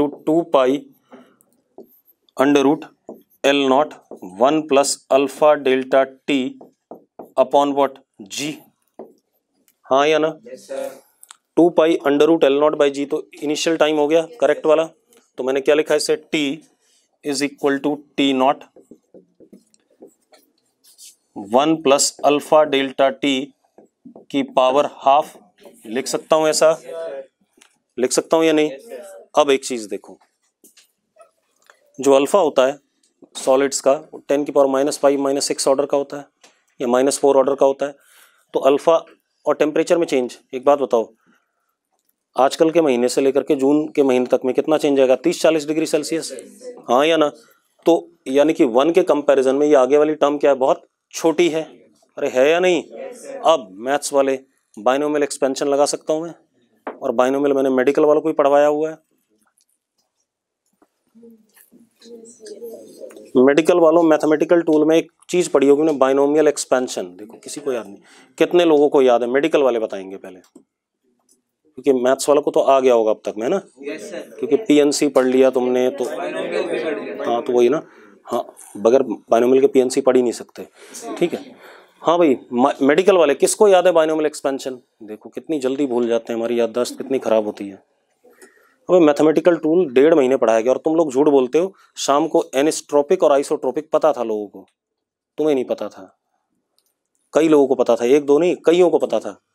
2π√L0 1 + α∆t upon what, g, हाँ या ना। 2π√L0/g तो इनिशियल टाइम हो गया करेक्ट वाला। तो मैंने क्या लिखा इसे, t = T0 1 + α∆t की पावर हाफ, लिख सकता हूं ऐसा, लिख सकता हूं या नहीं। अब एक चीज देखो, जो अल्फा होता है सॉलिड्स का 10⁻⁵ -6 ऑर्डर का होता है या -4 ऑर्डर का होता है। तो अल्फा और टेम्परेचर में चेंज, एक बात बताओ, आजकल के महीने से लेकर के जून के महीने तक में कितना चेंज आएगा, 30-40 डिग्री सेल्सियस, हाँ या ना। तो यानी कि 1 के कंपैरिजन में ये आगे वाली टर्म क्या है, बहुत छोटी है, अरे है या नहीं। अब मैथ्स वाले बाइनोमियल एक्सपेंशन लगा सकता हूं मैं, और बाइनोमियल मैंने मेडिकल वालों को ही पढ़वाया हुआ है। मेडिकल वालों मैथमेटिकल टूल में एक चीज पढ़ी होगी ना, बाइनोमियल एक्सपेंशन। देखो किसी को याद नहीं, कितने लोगों को याद है, मेडिकल वाले बताएंगे पहले, क्योंकि मैथ्स वालों को तो आ गया होगा अब तक में ना, क्योंकि पीएनसी पढ़ लिया तुमने तो, हाँ तो वही ना, हाँ बगैर बाइनोमियल के पीएनसी पढ़ ही नहीं सकते, ठीक है। हाँ भाई, मेडिकल वाले किसको याद है बाइनोमियल एक्सपेंशन, देखो कितनी जल्दी भूल जाते हैं, हमारी याददाश्त कितनी खराब होती है। हमें मैथमेटिकल टूल 1.5 महीने पढ़ाया गया और तुम लोग झूठ बोलते हो, शाम को एनिस्ट्रोपिक और आइसोट्रोपिक पता था लोगों को, तुम्हें नहीं पता था। कई लोगों को पता था, 1-2 नहीं, कईयों को पता था।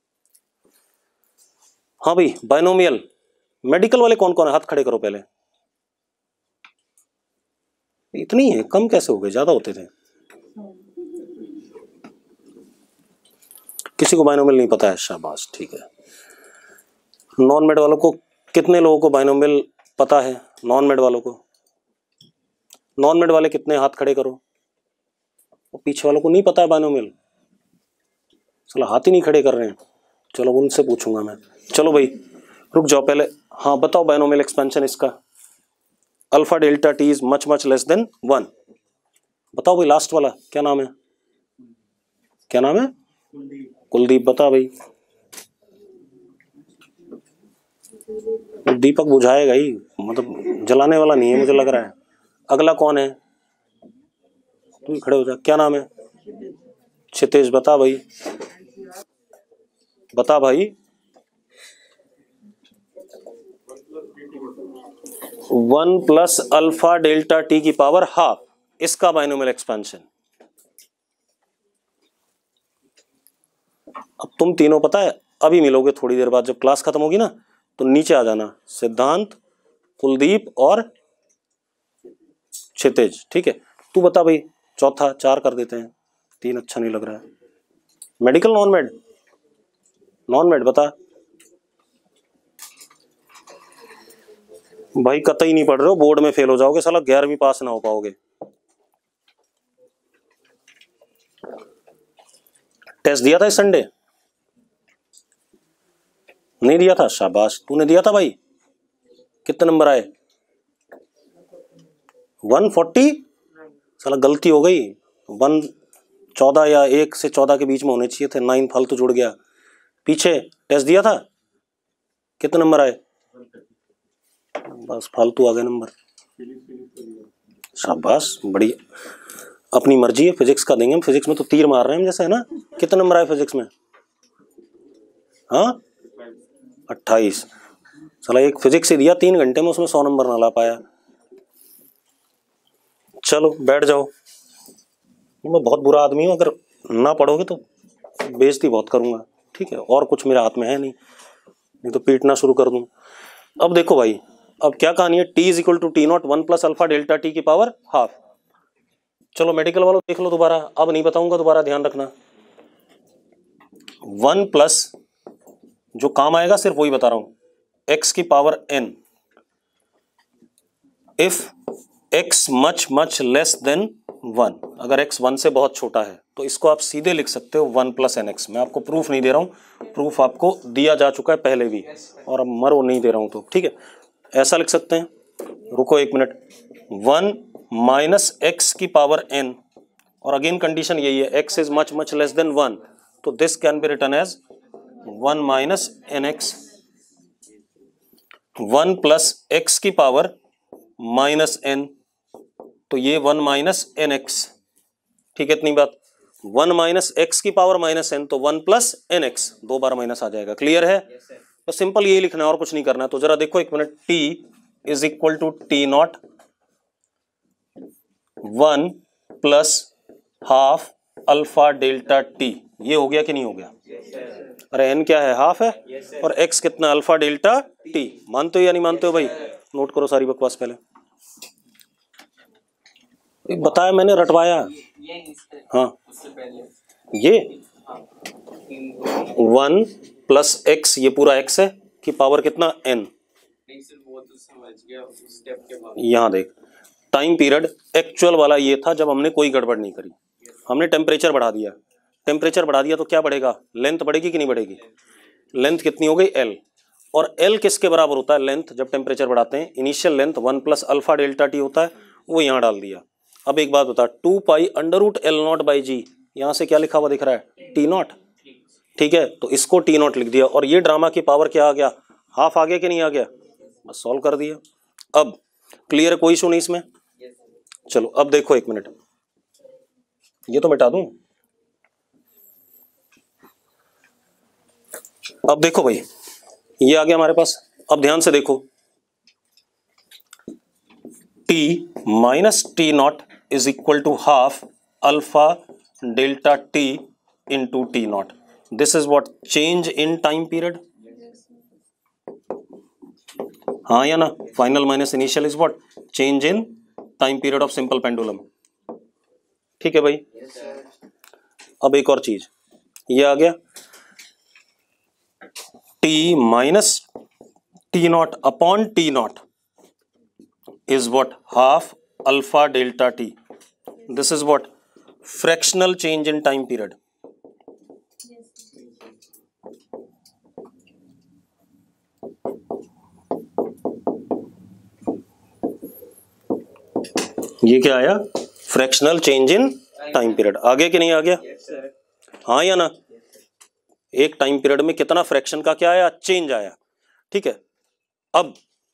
हाँ भाई, बाइनोमियल मेडिकल वाले कौन कौन है, हाथ खड़े करो पहले। इतनी है, कम कैसे हो गए, ज्यादा होते थे। किसी को बाइनोमियल नहीं पता है, शाबाश, ठीक है। नॉन मेड वालों को, कितने लोगों को बाइनोमियल पता है, नॉन मेड वालों को, नॉन मेड वाले कितने, हाथ खड़े करो। और पीछे वालों को नहीं पता है बाइनोमियल, चलो हाथ ही नहीं खड़े कर रहे हैं, चलो उनसे पूछूंगा मैं। चलो भाई रुक जाओ पहले, हाँ बताओ बाइनोमियल एक्सपेंशन इसका, α∆t is much less than 1। बताओ भाई, लास्ट वाला क्या नाम है, क्या नाम है, कुलदीप, बता भाई। दीपक बुझाएगा ही, मतलब जलाने वाला नहीं है मुझे लग रहा है। अगला कौन है? तू ही खड़े हो जा, क्या नाम है? क्षितेश, बता भाई, बता भाई। 1 प्लस अल्फा डेल्टा टी की पावर हाफ, इसका बाइनोमियल एक्सपेंशन। अब तुम तीनों पता है अभी मिलोगे थोड़ी देर बाद, जब क्लास खत्म होगी ना तो नीचे आ जाना, सिद्धांत, कुलदीप और क्षितेज, ठीक है। तू बता भाई, चौथा, 4 कर देते हैं, 3 अच्छा नहीं लग रहा है। Medical non med? Non med बता भाई, कतई नहीं पढ़ रहे हो, बोर्ड में फेल हो जाओगे साला, 11वीं पास ना हो पाओगे। टेस्ट दिया था इस संडे? नहीं दिया था? शाबाश, तूने दिया था भाई। कितने नंबर आए? 140? साला गलती हो गई, 114 या 1 से 14 के बीच में होने चाहिए थे, 9 फालतू जुड़ गया। पीछे टेस्ट दिया था, कितने नंबर आए? बस फालतू आ गए नंबर। शाबाश, बढ़िया, अपनी मर्जी है, फिजिक्स का देंगे हम, फिजिक्स में तो तीर मार रहे हैं हम जैसे, है ना। कितने नंबर आए फिजिक्स में? हाँ 28। साला एक फिजिक्स ही दिया 3 घंटे में, उसमें 100 नंबर ना ला पाया। चलो बैठ जाओ, मैं बहुत बुरा आदमी हूँ, अगर ना पढ़ोगे तो बेइज्जती बहुत करूंगा, ठीक है। और कुछ मेरे हाथ में है नहीं, नहीं तो पीटना शुरू कर दूं। अब देखो भाई, अब क्या कहानी है, t is equal to T naught 1 plus alpha delta T की पावर हाफ। चलो मेडिकल वालों देख लो दोबारा, अब नहीं बताऊंगा दोबारा, ध्यान रखना। 1 प्लस, जो काम आएगा सिर्फ वही बता रहा हूं, x की power n, if x much much less than 1, अगर x 1 से बहुत छोटा है तो इसको आप सीधे लिख सकते हो 1 प्लस एन एक्स। मैं आपको प्रूफ नहीं दे रहा हूं, प्रूफ आपको दिया जा चुका है पहले भी, और अब मरो नहीं दे रहा हूं तो, ठीक है। ऐसा लिख सकते हैं, रुको 1 मिनट, 1 माइनस एक्स की पावर n, और अगेन कंडीशन यही है, x इज मच मच लेस देन 1, तो this can be written as 1 minus N X, 1 plus X की पावर माइनस n, तो ये 1 माइनस एन एक्स, ठीक है। इतनी बात, 1 माइनस एक्स की पावर माइनस n, तो 1 प्लस एन एक्स, 2 बार माइनस आ जाएगा। क्लियर है? तो सिंपल यही लिखना है और कुछ नहीं करना है। तो जरा देखो 1 minute, t is equal to T naught 1 plus half alpha delta T, ये हो गया कि नहीं हो गया? अरे n क्या है, हाफ है, और x कितना, अल्फा डेल्टा टी। मानते हो या नहीं मानते हो भाई? नोट करो सारी बकवास पहले, बताया मैंने, रटवाया। हाँ ये 1 प्लस एक्स, ये पूरा x है, कि पावर कितना n। यहां देख, टाइम पीरियड एक्चुअल वाला ये था जब हमने कोई गड़बड़ नहीं करी, हमने टेम्परेचर बढ़ा दिया, टेम्परेचर बढ़ा दिया तो क्या बढ़ेगा, लेंथ बढ़ेगी कि नहीं बढ़ेगी? लेंथ कितनी हो गई, l, और l किसके बराबर होता है लेंथ जब टेम्परेचर बढ़ाते हैं? Initial length 1 plus alpha delta T होता है, वो यहाँ डाल दिया। अब एक बात बता, 2 pi under root L naught by G, यहाँ से क्या लिखा हुआ दिख रहा है, टी नॉट, ठीक है। तो इसको टी नॉट लिख दिया, और ये ड्रामा की पावर क्या आ गया, हाफ आ गया कि नहीं आ गया? बस सॉल्व कर दिया। अब क्लियर है, कोई इशू नहीं इसमें? चलो अब देखो 1 मिनट, ये तो मिटा दूं। अब देखो भाई, ये आ गया हमारे पास। अब ध्यान से देखो, t minus T naught is equal to half alpha delta t into T naught, this is what, change in time period, हाँ या ना? Final minus initial is what, change in time period of simple pendulum, ठीक है भाई। अब एक और चीज, ये आ गया t minus T naught upon T naught is what, half alpha delta t, this is what, fractional change in time period, ये क्या आया, fractional change in time period. आ गया कि नहीं आ गया? हाँ या ना? एक टाइम पीरियड में कितना फ्रैक्शन का क्या आया, चेंज आया, ठीक है। अब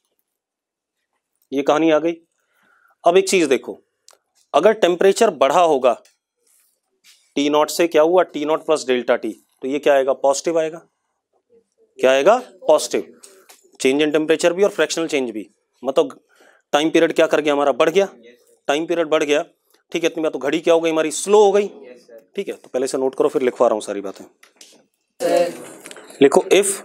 ये कहानी आ गई। अब एक चीज देखो, अगर टेम्परेचर बढ़ा होगा टी नॉट से, क्या हुआ, T naught plus delta T, तो ये क्या आएगा, पॉजिटिव आएगा। क्या आएगा, पॉजिटिव। चेंज इन टेम्परेचर भी और फ्रैक्शनल चेंज भी, मतलब टाइम पीरियड क्या कर गया हमारा, बढ़ गया। टाइम पीरियड बढ़ गया, ठीक है। इतनी बात, तो घड़ी क्या हो गई हमारी, स्लो हो गई। ठीक है, तो पहले से नोट करो, फिर लिखवा रहा हूं सारी बातें। लिखो, इफ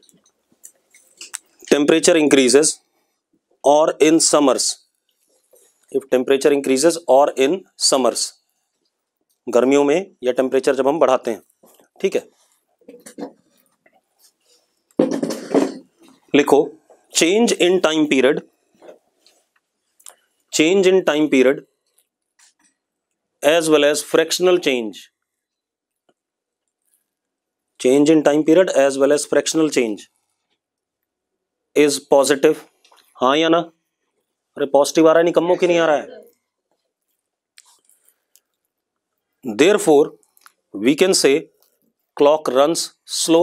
टेम्परेचर इंक्रीजेस और in summers, if temperature increases और इन समर्स, गर्मियों में या टेम्परेचर जब हम बढ़ाते हैं, ठीक है। लिखो, change in time period, change in time period as well as fractional change, change in time period as well as fractional change is positive. हाँ या ना? अरे पॉजिटिव आ रहा है, निकम्मों की नहीं आ रहा है। Therefore, we can say clock runs slow.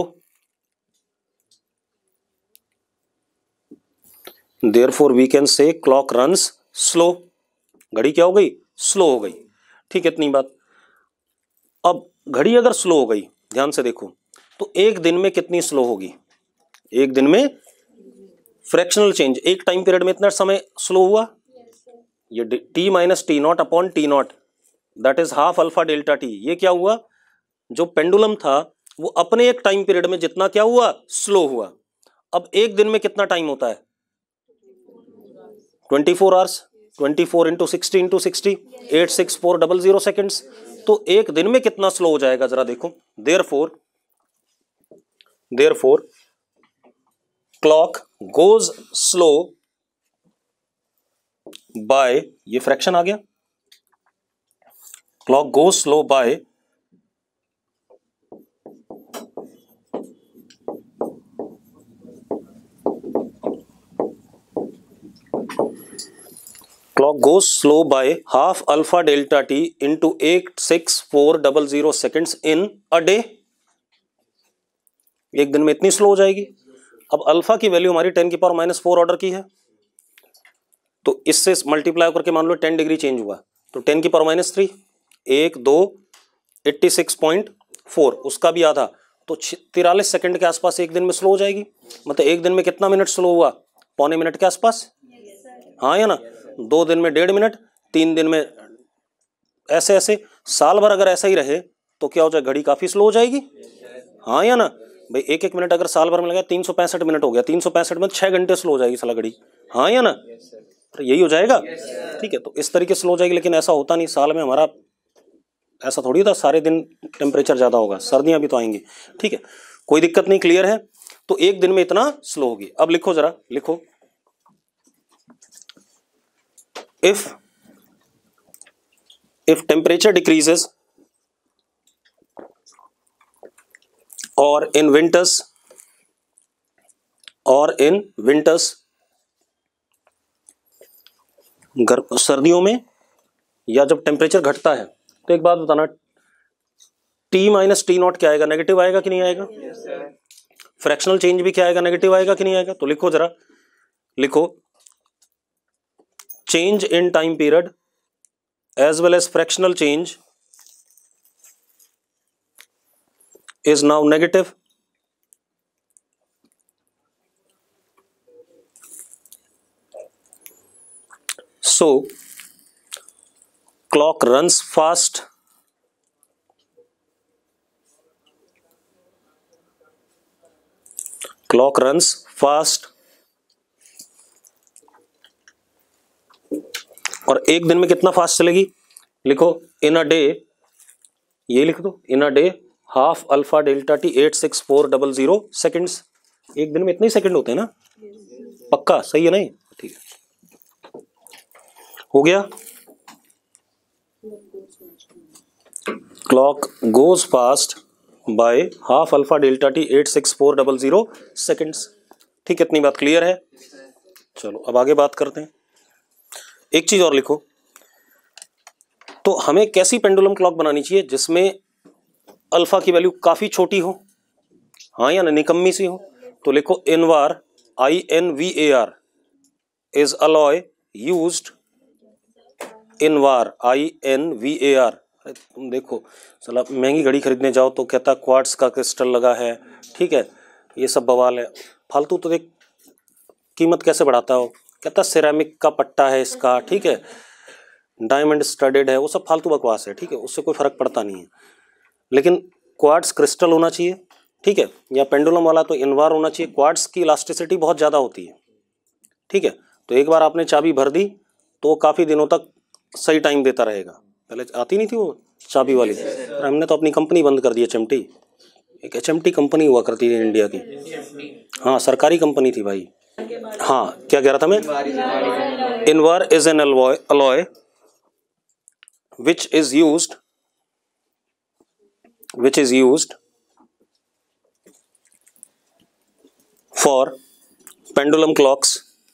Therefore, we can say clock runs slow. घड़ी क्या हो गई, स्लो हो गई। ठीक है, इतनी बात। अब घड़ी अगर स्लो हो गई, ध्यान से देखो, तो एक दिन में कितनी स्लो होगी, एक दिन में फ्रैक्शनल चेंज, एक टाइम पीरियड में इतना समय स्लो हुआ, ये T minus T naught upon T naught, that is half alpha delta T. ये क्या हुआ, जो पेंडुलम था वो अपने एक टाइम पीरियड में जितना क्या हुआ, स्लो हुआ। अब एक दिन में कितना टाइम होता है, 24 आवर्स, 24 इंटू 60 इंटू 60, 86400 सेकेंड्स। तो एक दिन में कितना स्लो हो जाएगा जरा देखो। Therefore clock goes slow by, ये फ्रैक्शन आ गया, clock goes slow by clock goes slow by half alpha delta T into 86400 seconds in a day. एक दिन में इतनी स्लो हो जाएगी। अब अल्फा की वैल्यू हमारी 10⁻⁻⁴ ऑर्डर की है, तो इससे मल्टीप्लाई करके मान लो 10 डिग्री चेंज हुआ, तो 10⁻³ 1 2 86.4, उसका भी आधा, तो 43 सेकंड के आसपास एक दिन में स्लो हो जाएगी। मतलब एक दिन में कितना मिनट स्लो हुआ, पौने मिनट के आसपास। हाँ या ना? 2 दिन में 1.5 मिनट, 3 दिन में ऐसे ऐसे, साल भर अगर ऐसा ही रहे तो क्या हो जाए, घड़ी काफी स्लो हो जाएगी। हाँ या ना भाई, एक एक मिनट अगर साल भर में लगा 365 मिनट हो गया, 365 में 6 घंटे स्लो हो जाएगी साला घड़ी। हाँ या ना? तो यही हो जाएगा। ठीक है, तो इस तरीके से स्लो हो जाएगी, लेकिन ऐसा होता नहीं साल में हमारा, ऐसा थोड़ी था सारे दिन टेम्परेचर ज्यादा होगा, सर्दियां भी तो आएंगी। ठीक है, कोई दिक्कत नहीं, क्लियर है। तो एक दिन में इतना स्लो होगी। अब लिखो जरा, लिखो, if temperature decreases or in winters सर्दियों में या जब टेम्परेचर घटता है, तो एक बात बताना, टी माइनस टी नॉट क्या आएगा, नेगेटिव आएगा कि नहीं आएगा। फ्रैक्शनल चेंज भी क्या आएगा, नेगेटिव आएगा कि नहीं आएगा। तो लिखो जरा, लिखो, change in time period as well as fractional change is now negative. So clock runs fast, clock runs fast, और एक दिन में कितना फास्ट चलेगी, लिखो, इन अ डे, ये लिख दो, in a day half alpha delta T 86400 seconds. एक दिन में इतने ही सेकंड होते हैं ना, पक्का सही है नहीं? ठीक है, हो गया। Clock goes fast by half alpha delta T 86400 seconds. ठीक है, इतनी बात क्लियर है। चलो अब आगे बात करते हैं। एक चीज और लिखो, तो हमें कैसी पेंडुलम क्लॉक बनानी चाहिए जिसमें अल्फा की वैल्यू काफी छोटी हो, हाँ या ना, निकम्मी सी हो। तो लिखो, Invar INVAR is alloy used in VAR. INVAR, तुम देखो चला महंगी घड़ी खरीदने जाओ तो कहता क्वार्ट्स का क्रिस्टल लगा है, ठीक है, ये सब बवाल है फालतू। तो देख कीमत कैसे बढ़ाता हो, कहता सिरेमिक का पट्टा है इसका, ठीक है, डायमंड स्टडेड है, वो सब फालतू बकवास है, ठीक है, उससे कोई फर्क पड़ता नहीं है। लेकिन क्वार्ट्स क्रिस्टल होना चाहिए, ठीक है, या पेंडुलम वाला तो इनवार होना चाहिए। क्वार्ट्स की इलास्टिसिटी बहुत ज़्यादा होती है, ठीक है, तो एक बार आपने चाबी भर दी तो काफ़ी दिनों तक सही टाइम देता रहेगा। पहले आती नहीं थी वो चाबी वाली, हमने तो अपनी कंपनी बंद कर दी HMT। एक HMT कंपनी हुआ करती थी इंडिया की, हाँ सरकारी कंपनी थी भाई। हाँ क्या कह रहा था मैं, Invar is an alloy which is used for pendulum clocks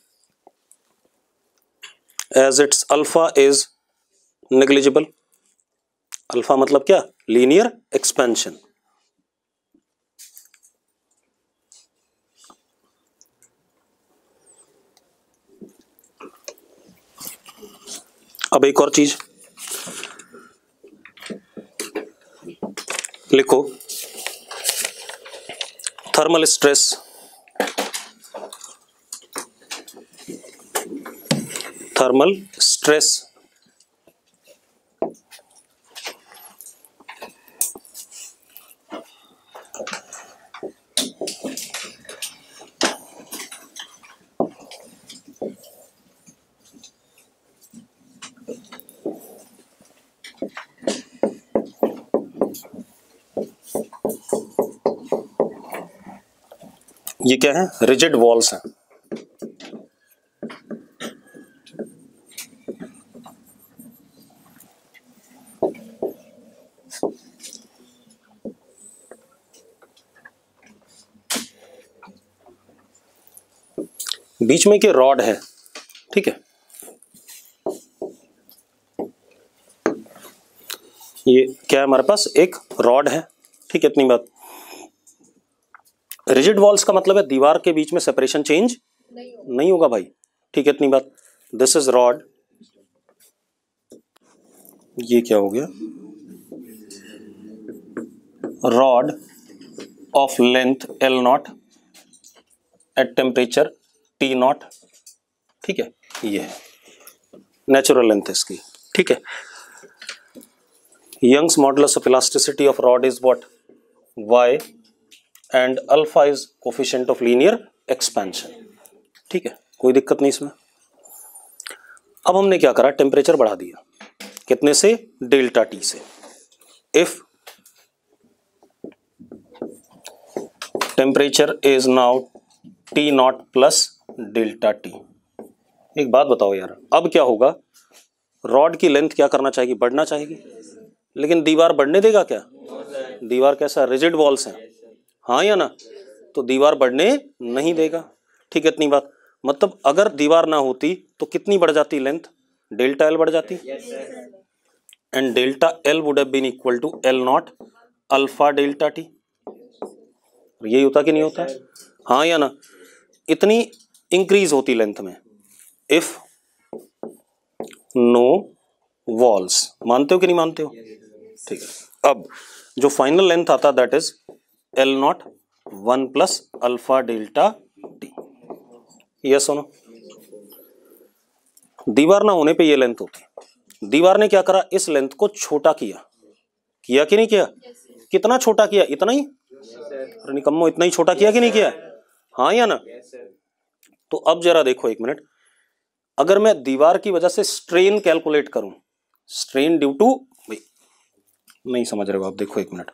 as its alpha is negligible. Alpha मतलब क्या, लीनियर एक्सपेंशन। अब एक और चीज लिखो, थर्मल स्ट्रेस, थर्मल स्ट्रेस ये क्या है, रिजिड वॉल्स हैं। बीच में के रॉड है, ठीक है, ये क्या है हमारे पास, एक रॉड है, ठीक है, इतनी बात। रिजिड वॉल्स का मतलब है दीवार के बीच में सेपरेशन चेंज नहीं होगा भाई, ठीक है, इतनी बात। दिस इज रॉड, ये क्या हो गया, rod of length L0 at temperature T0, ठीक है, ये है नेचुरल लेंथ इसकी, ठीक है। Young's modulus of elasticity of rod is what, Y, and alpha is coefficient of linear expansion, ठीक है, कोई दिक्कत नहीं इसमें। अब हमने क्या करा, टेम्परेचर बढ़ा दिया, कितने से, डेल्टा T से। If temperature is now T0 plus delta T। एक बात बताओ यार, अब क्या होगा, रॉड की लेंथ क्या करना चाहिए, बढ़ना चाहिए, लेकिन दीवार बढ़ने देगा क्या, दीवार कैसा, रिजिड वॉल्स हैं, हाँ या ना, तो दीवार बढ़ने नहीं देगा, ठीक है, इतनी बात। मतलब अगर दीवार ना होती तो कितनी बढ़ जाती लेंथ, डेल्टा L बढ़ जाती, and delta L would have been equal to L0 alpha delta T। यही होता कि नहीं होता, हाँ या ना, इतनी इंक्रीज होती लेंथ में इफ नो वॉल्स। मानते हो कि नहीं मानते हो, ठीक है। अब जो फाइनल लेंथ आता that is L0 1 plus alpha delta T, yes सुनो, दीवार ना होने पे ये लेंथ होती। दीवार ने क्या करा, इस लेंथ को छोटा किया, किया कि नहीं किया, कितना छोटा किया, इतना ही, अरे निकम्मो इतना ही छोटा किया कि नहीं किया, हाँ या ना। तो अब जरा देखो एक मिनट, अगर मैं दीवार की वजह से स्ट्रेन कैलकुलेट करूं, स्ट्रेन ड्यू टू, भाई नहीं समझ रहे हो आप, देखो एक मिनट,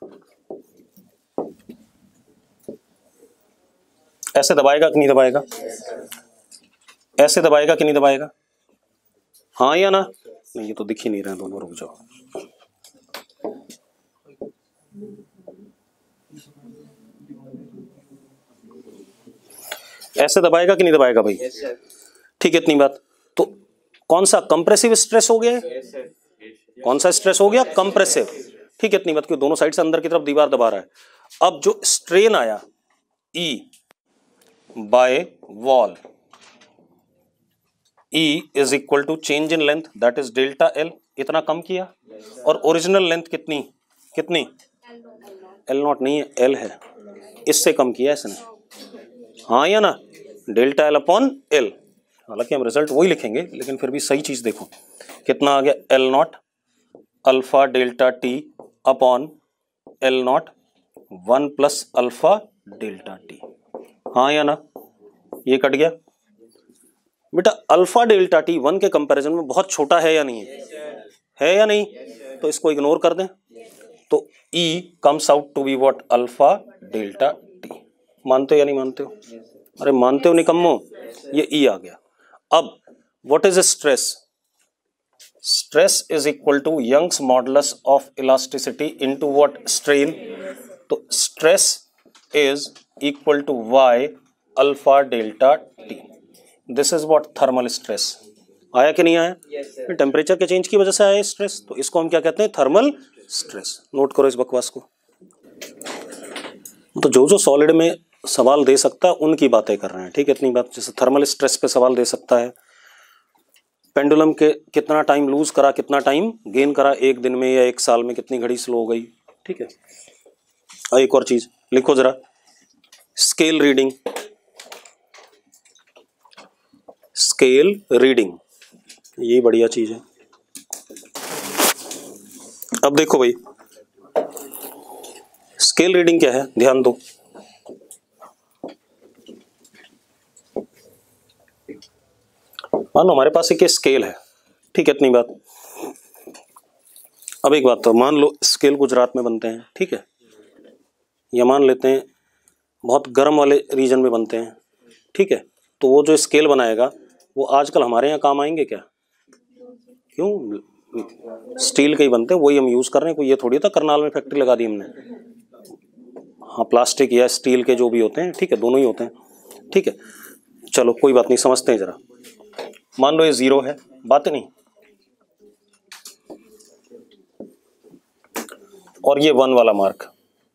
ऐसे दबाएगा कि नहीं दबाएगा, ऐसे दबाएगा कि नहीं दबाएगा, हाँ या ना, नहीं ये तो दिख ही नहीं रहे दोनों, रुक जाओ, ऐसे दबाएगा कि नहीं दबाएगा भाई, ठीक है, इतनी बात। तो कौन सा कंप्रेसिव स्ट्रेस हो गया, कौन सा स्ट्रेस हो गया, कंप्रेसिव, ठीक है, इतनी बात, क्योंकि दोनों साइड से अंदर की तरफ दीवार दबा रहा है। अब जो स्ट्रेन आया E, by wall, E is equal to change in length that is delta L, इतना कम किया। और ओरिजिनल लेंथ कितनी कितनी, एल नॉट नहीं है, एल है, इससे कम किया इसने, हाँ या ना, डेल्टा एल अपॉन एल। हालांकि हम रिजल्ट वही लिखेंगे लेकिन फिर भी सही चीज देखो, कितना आ गया, L nought alpha delta T upon L nought 1 plus alpha delta T, हाँ या ना, ये कट गया। बेटा अल्फा डेल्टा टी 1 के कंपैरिजन में बहुत छोटा है या नहीं है या नहीं, तो इसको इग्नोर कर दें, तो E comes out to be what, alpha delta T. मानते हो या नहीं मानते हो, अरे मानते हो निकम्मो, ये E आ गया। अब what is stress, stress is equal to Young's modulus of elasticity into what, strain, तो stress is equal to Y alpha delta T, this is what thermal stress. आया कि नहीं आया, टेम्परेचर के चेंज की वजह से आया स्ट्रेस, तो इसको हम क्या कहते हैं, थर्मल स्ट्रेस। नोट करो इस बकवास को। तो जो जो सॉलिड में सवाल दे सकता है उनकी बातें कर रहे हैं, ठीक है, इतनी बात। जैसे थर्मल स्ट्रेस पे सवाल दे सकता है, पेंडुलम के कितना टाइम लूज करा कितना टाइम गेन करा, एक दिन में या एक साल में कितनी घड़ी स्लो हो गई, ठीक है। और एक और चीज लिखो जरा, स्केल रीडिंग, स्केल रीडिंग, ये बढ़िया चीज है। अब देखो भाई स्केल रीडिंग क्या है, ध्यान दो। मान लो हमारे पास एक स्केल है, ठीक है, इतनी बात। अब एक बात, तो मान लो स्केल गुजरात में बनते हैं, ठीक है, या मान लेते हैं बहुत गर्म वाले रीजन में बनते हैं, ठीक है, तो वो जो स्केल बनाएगा वो आजकल हमारे यहाँ काम आएंगे क्या, क्यों, स्टील के ही बनते हैं, वही हम यूज कर रहे हैं, कोई ये थोड़ी था करनाल में फैक्ट्री लगा दी हमने। हाँ प्लास्टिक या स्टील के जो भी होते हैं, ठीक है, दोनों ही होते हैं, ठीक है, चलो कोई बात नहीं, समझते हैं जरा। मान लो ये 0 है, बात नहीं, और ये 1 वाला मार्क,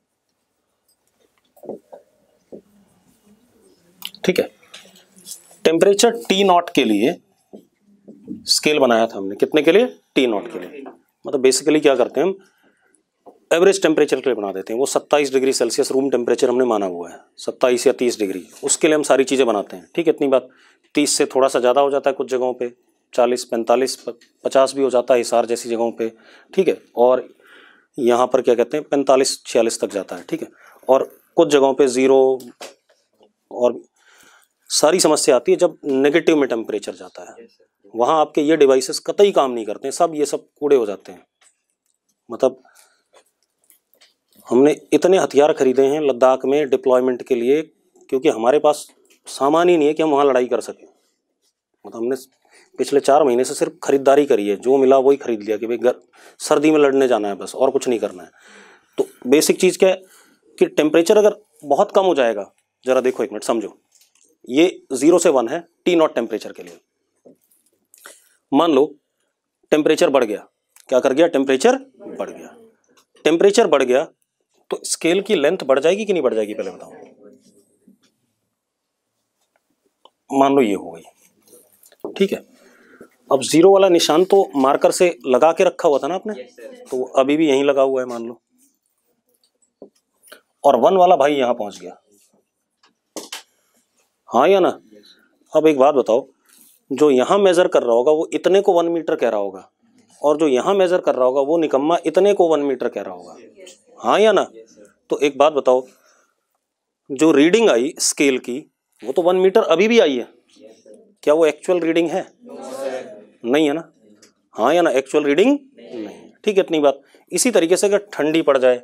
ठीक है। टेम्परेचर T0 के लिए स्केल बनाया था हमने, कितने के लिए, T0 के लिए। मतलब बेसिकली क्या करते हैं हम, एवरेज टेम्परेचर के लिए बना देते हैं, वो 27 डिग्री सेल्सियस रूम टेम्परेचर हमने माना हुआ है, 27 या 30 डिग्री, उसके लिए हम सारी चीज़ें बनाते हैं, ठीक है, इतनी बात। 30 से थोड़ा सा ज़्यादा हो जाता है कुछ जगहों पे, 40, 45, 50 भी हो जाता है हिसार जैसी जगहों पे, ठीक है, और यहाँ पर क्या कहते हैं 45, 46 तक जाता है, ठीक है, और कुछ जगहों पे 0, और सारी समस्या आती है जब नेगेटिव में टेम्परेचर जाता है, वहाँ आपके ये डिवाइसेस कतई काम नहीं करते हैं, सब ये सब कूड़े हो जाते हैं। मतलब हमने इतने हथियार खरीदे हैं लद्दाख में डिप्लॉयमेंट के लिए, क्योंकि हमारे पास सामान ही नहीं है कि हम वहाँ लड़ाई कर सकें। मतलब हमने पिछले 4 महीने से सिर्फ खरीदारी करी है, जो मिला वही खरीद लिया कि भाई सर्दी में लड़ने जाना है बस, और कुछ नहीं करना है। तो बेसिक चीज़ क्या है कि टेम्परेचर अगर बहुत कम हो जाएगा, ज़रा देखो एक मिनट समझो, ये 0 से 1 है T0 टेम्परेचर के लिए। मान लो टेम्परेचर बढ़ गया, क्या कर गया, टेम्परेचर बढ़ गया, टेम्परेचर बढ़ गया तो स्केल की लेंथ बढ़ जाएगी कि नहीं बढ़ जाएगी, पहले बताओ। मान लो ये हो गई, ठीक है। अब 0 वाला निशान तो मार्कर से लगा के रखा हुआ था ना आपने, तो अभी भी यहीं लगा हुआ है मान लो, और 1 वाला भाई यहां पहुंच गया, हाँ या ना। अब एक बात बताओ, जो यहां मेजर कर रहा होगा वो इतने को 1 मीटर कह रहा होगा, और जो यहां मेजर कर रहा होगा वो निकम्मा इतने को 1 मीटर कह रहा होगा, हाँ या ना। तो एक बात बताओ, जो रीडिंग आई स्केल की वो तो 1 मीटर अभी भी आई है, क्या वो एक्चुअल रीडिंग है, नहीं है ना, हाँ या ना, एक्चुअल रीडिंग नहीं है, ठीक है, इतनी बात। इसी तरीके से अगर ठंडी पड़ जाए,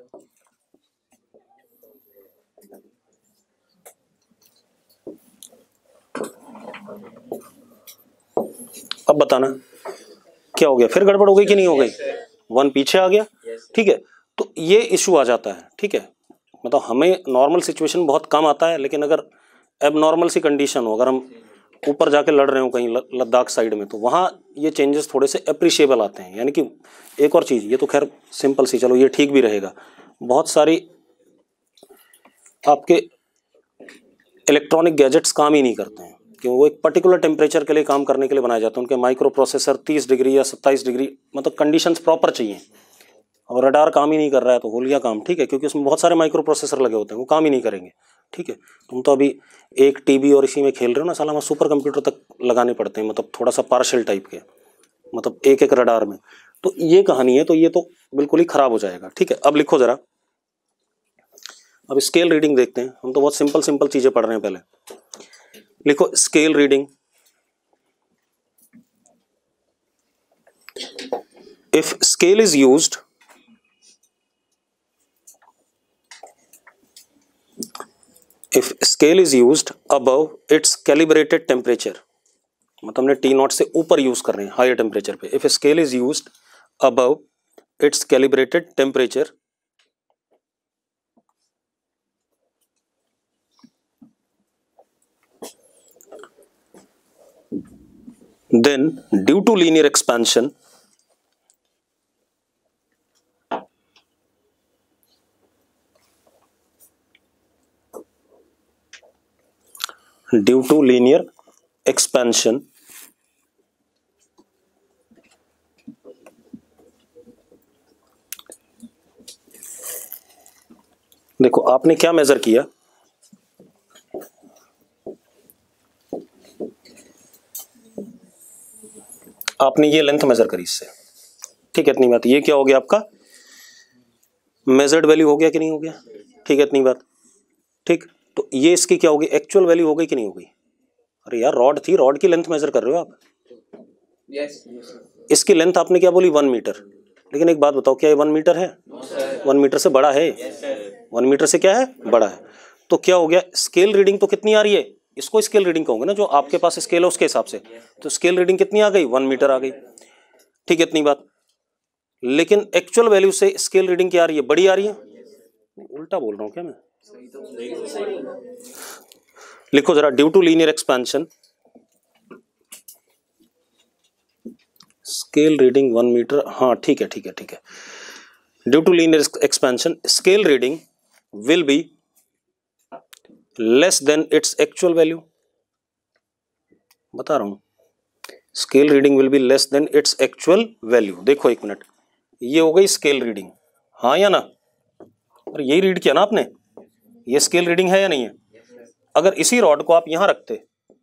अब बताना क्या हो गया, फिर गड़बड़ हो गई कि नहीं हो गई, 1 पीछे आ गया, ठीक है। तो ये इशू आ जाता है, ठीक है। मतलब हमें नॉर्मल सिचुएशन बहुत कम आता है, लेकिन अगर एबनॉर्मल सी कंडीशन हो, अगर हम ऊपर जाके लड़ रहे हो कहीं लद्दाख साइड में, तो वहाँ ये चेंजेस थोड़े से अप्रिशिएबल आते हैं। यानी कि एक और चीज़, ये तो खैर सिंपल सी, चलो ये ठीक भी रहेगा, बहुत सारी आपके इलेक्ट्रॉनिक गैजेट्स काम ही नहीं करते हैं, क्यों? वो एक पर्टिकुलर टेम्परेचर के लिए काम करने के लिए बनाए जाते हैं। उनके माइक्रो प्रोसेसर 30 डिग्री या 27 डिग्री, मतलब कंडीशंस प्रॉपर चाहिए। और रडार काम ही नहीं कर रहा है तो हो लिया काम, ठीक है, क्योंकि उसमें बहुत सारे माइक्रो प्रोसेसर लगे होते हैं, वो काम ही नहीं करेंगे, ठीक है। तुम तो अभी एक टीबी और इसी में खेल रहे हो ना, साला हमें सुपर कंप्यूटर तक लगाने पड़ते हैं, मतलब थोड़ा सा पार्शल टाइप के, मतलब एक एक रडार में। तो ये कहानी है, तो ये तो बिल्कुल ही खराब हो जाएगा, ठीक है। अब लिखो जरा, अब स्केल रीडिंग देखते हैं। हम तो बहुत सिंपल सिंपल चीजें पढ़ रहे हैं। पहले लिखो scale reading. If scale is used, if scale is used above its calibrated temperature, मतलब हमने T0 से ऊपर यूज कर रहे हैं, हायर टेम्परेचर पे। If scale is used above its calibrated temperature, then due to linear expansion, due to linear expansion, देखो आपने क्या मेजर किया, आपने ये लेंथ मेजर करी इससे, ठीक है, इतनी बात। ये क्या हो गया आपका मेजर्ड वैल्यू हो गया कि नहीं हो गया, ठीक है, इतनी बात, ठीक। तो ये इसकी क्या होगी, एक्चुअल वैल्यू हो गई कि नहीं हो गई? अरे यार रॉड थी, रॉड की लेंथ मेजर कर रहे हो आप। yes. इसकी लेंथ आपने क्या बोली 1 मीटर, लेकिन एक बात बताओ, क्या ये 1 मीटर है? 1 मीटर से बड़ा है? 1 मीटर से क्या है, बड़ा है। तो क्या हो गया, स्केल रीडिंग तो कितनी आ रही है, इसको स्केल रीडिंग कहोगे ना, जो आपके पास स्केल है उसके हिसाब से। तो स्केल रीडिंग कितनी आ गई, 1 मीटर आ गई, ठीक है, इतनी बात। लेकिन एक्चुअल वैल्यू से स्केल रीडिंग क्या आ रही है, बड़ी आ रही है। उल्टा बोल रहा हूं क्या मैं? लिखो जरा, due to linear expansion scale reading 1 metre, हाँ ठीक है ठीक है ठीक है। Due to linear expansion scale reading will be less than its actual value, बता रहा हूं, scale reading will be less than its actual value. देखो एक मिनट, ये हो गई स्केल रीडिंग, हाँ या ना? और यही रीड किया ना आपने, ये स्केल रीडिंग है या नहीं है? अगर इसी रॉड को आप यहां रखते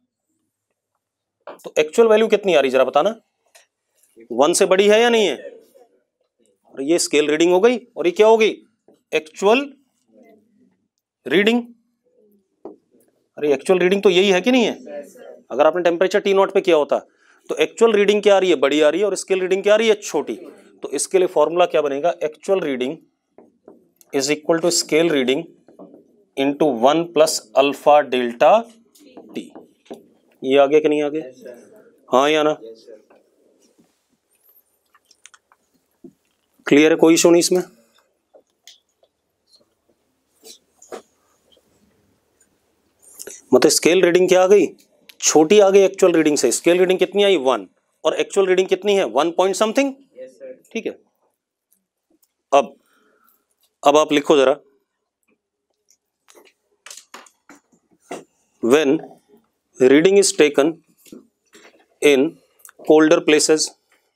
तो एक्चुअल वैल्यू कितनी आ रही जरा बताना, 1 से बड़ी है या नहीं है? और ये स्केल रीडिंग हो गई, और ये क्या होगी, एक्चुअल रीडिंग। अरे एक्चुअल रीडिंग तो यही है कि नहीं है? अगर आपने टेम्परेचर T0 पे किया होता तो एक्चुअल रीडिंग क्या आ रही है, बड़ी आ रही है, और स्केल रीडिंग क्या आ रही है, छोटी। तो इसके लिए फॉर्मूला क्या बनेगा, actual reading is equal to scale reading into 1 plus alpha delta T. ये आ गया कि नहीं आ गया, हाँ या ना? क्लियर है, कोई इशू नहीं इसमें? मतलब स्केल रीडिंग क्या आ गई, छोटी आ गई एक्चुअल रीडिंग से। स्केल रीडिंग कितनी आई 1, और एक्चुअल रीडिंग कितनी है 1 पॉइंट समथिंग, ठीक है। अब आप लिखो जरा, when reading is taken in colder places,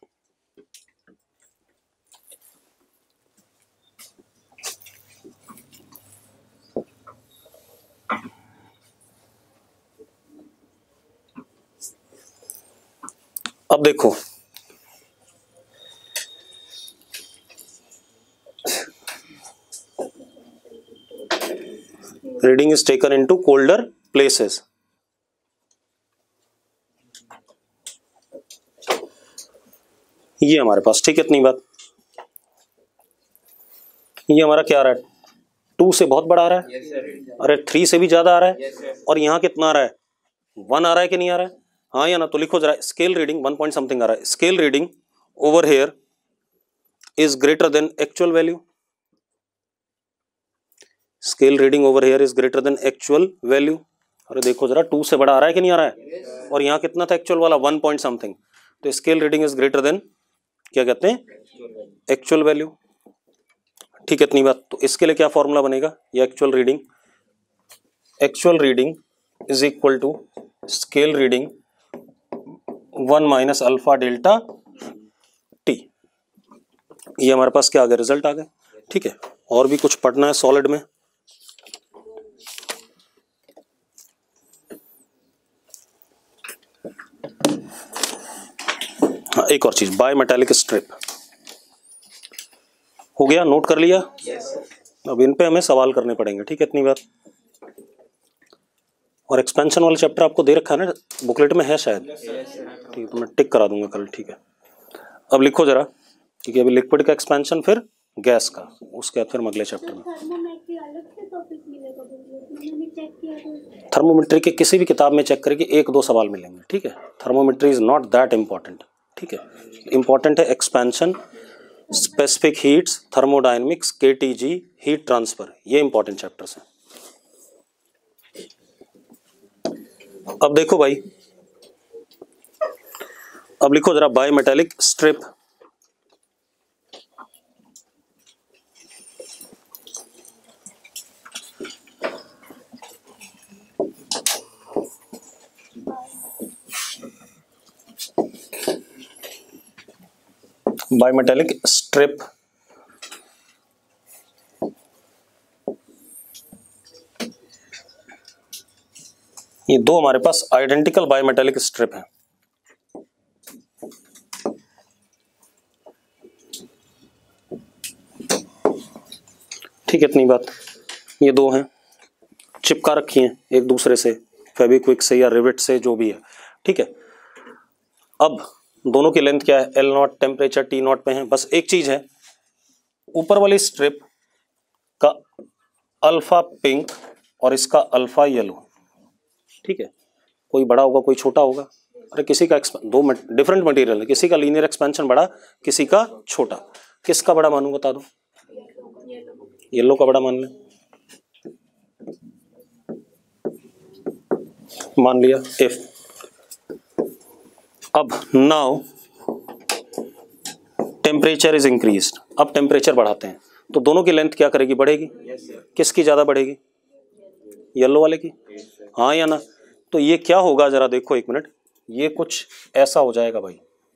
अब देखो reading is taken into colder places, ये हमारे पास, ठीक है, इतनी बात। ये हमारा क्या आ रहा है, 2 से बहुत बड़ा आ रहा है, अरे 3 से भी ज्यादा आ रहा है, और यहाँ कितना आ रहा है, 1 आ रहा है कि नहीं आ रहा है, हाँ या ना? तो लिखो जरा, स्केल रीडिंग 1 पॉइंट समथिंग आ रहा है, scale reading over here is greater than actual value, scale reading over here is greater than actual value. अरे देखो जरा, 2 से बड़ा आ रहा है कि नहीं आ रहा है, और यहाँ कितना था एक्चुअल वाला, 1 पॉइंट समथिंग। तो scale reading is greater than क्या कहते हैं, एक्चुअल वैल्यू, ठीक है, इतनी बात। तो इसके लिए क्या फॉर्मूला बनेगा, ये actual reading is equal to scale reading 1 minus alpha delta T. ये हमारे पास क्या आ गया, रिजल्ट आ गया। ठीक है, और भी कुछ पढ़ना है सॉलिड में। हाँ, एक और चीज, बाय मेटालिक स्ट्रिप हो गया, नोट कर लिया। अब इन पे हमें सवाल करने पड़ेंगे। ठीक है, इतनी बात। और एक्सपेंशन वाला चैप्टर आपको दे रखा है ना, बुकलेट में है शायद। ठीक है, तो मैं टिक करा दूंगा कल। ठीक है, अब लिखो जरा। ठीक है, अभी लिक्विड का एक्सपेंशन, फिर गैस का, उसके बाद फिर हम अगले चैप्टर में। थर्मोमेट्री के किसी भी किताब में चेक करके 1-2 सवाल मिलेंगे। ठीक है, thermometry is not that important. ठीक है, इम्पॉर्टेंट है expansion, specific heats, thermodynamics, KTG, heat transfer, ये इंपॉर्टेंट चैप्टर्स हैं। अब देखो भाई, अब लिखो जरा bimetallic strip. Bimetallic strip ये दो हमारे पास आइडेंटिकल बायोमेटालिक स्ट्रिप है। ठीक है, इतनी बात। ये दो हैं, चिपका रखी हैं एक दूसरे से, फेविक्विक से या रिवेट से, जो भी है। ठीक है, अब दोनों की लेंथ क्या है, L0, टेम्परेचर T0 पे है। बस एक चीज है, ऊपर वाली स्ट्रिप का अल्फा पिंक और इसका अल्फा येलो। ठीक है, कोई बड़ा होगा कोई छोटा होगा। अरे किसी का दो डिफरेंट मटेरियल है, किसी का लीनियर एक्सपेंशन बड़ा, किसी का छोटा। किसका बड़ा मानूं बता दो? येलो का बड़ा मान लें, मान लिया इफ। अब नाउ टेम्परेचर इज इंक्रीज्ड, अब टेम्परेचर बढ़ाते हैं तो दोनों की लेंथ क्या करेगी, बढ़ेगी। किसकी ज्यादा बढ़ेगी, येलो वाले की, हाँ या ना। तो ये क्या होगा जरा देखो एक मिनट, ये कुछ ऐसा हो जाएगा भाई।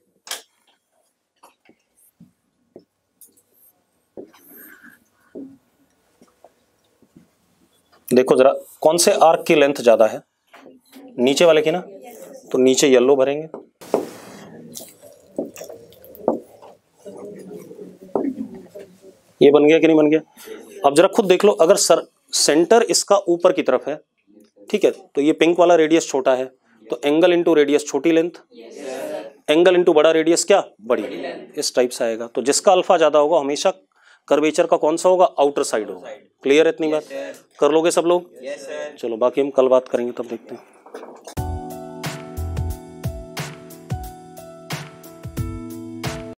देखो जरा कौन से आर्क की लेंथ ज्यादा है, नीचे वाले की ना, तो नीचे येलो भरेंगे। ये बन गया कि नहीं बन गया? अब जरा खुद देख लो, अगर सेंटर इसका ऊपर की तरफ है, ठीक है, तो ये पिंक वाला रेडियस छोटा है, तो एंगल इंटू रेडियस छोटी लेंथ, एंगल इंटू बड़ा रेडियस क्या, बड़ी। इस टाइप से आएगा। तो जिसका अल्फा ज्यादा होगा हमेशा कर्वेचर का कौन सा होगा, आउटर साइड होगा। क्लियर है इतनी बात? कर लोगे सब लोग? चलो बाकी हम कल बात करेंगे, तब देखते हैं।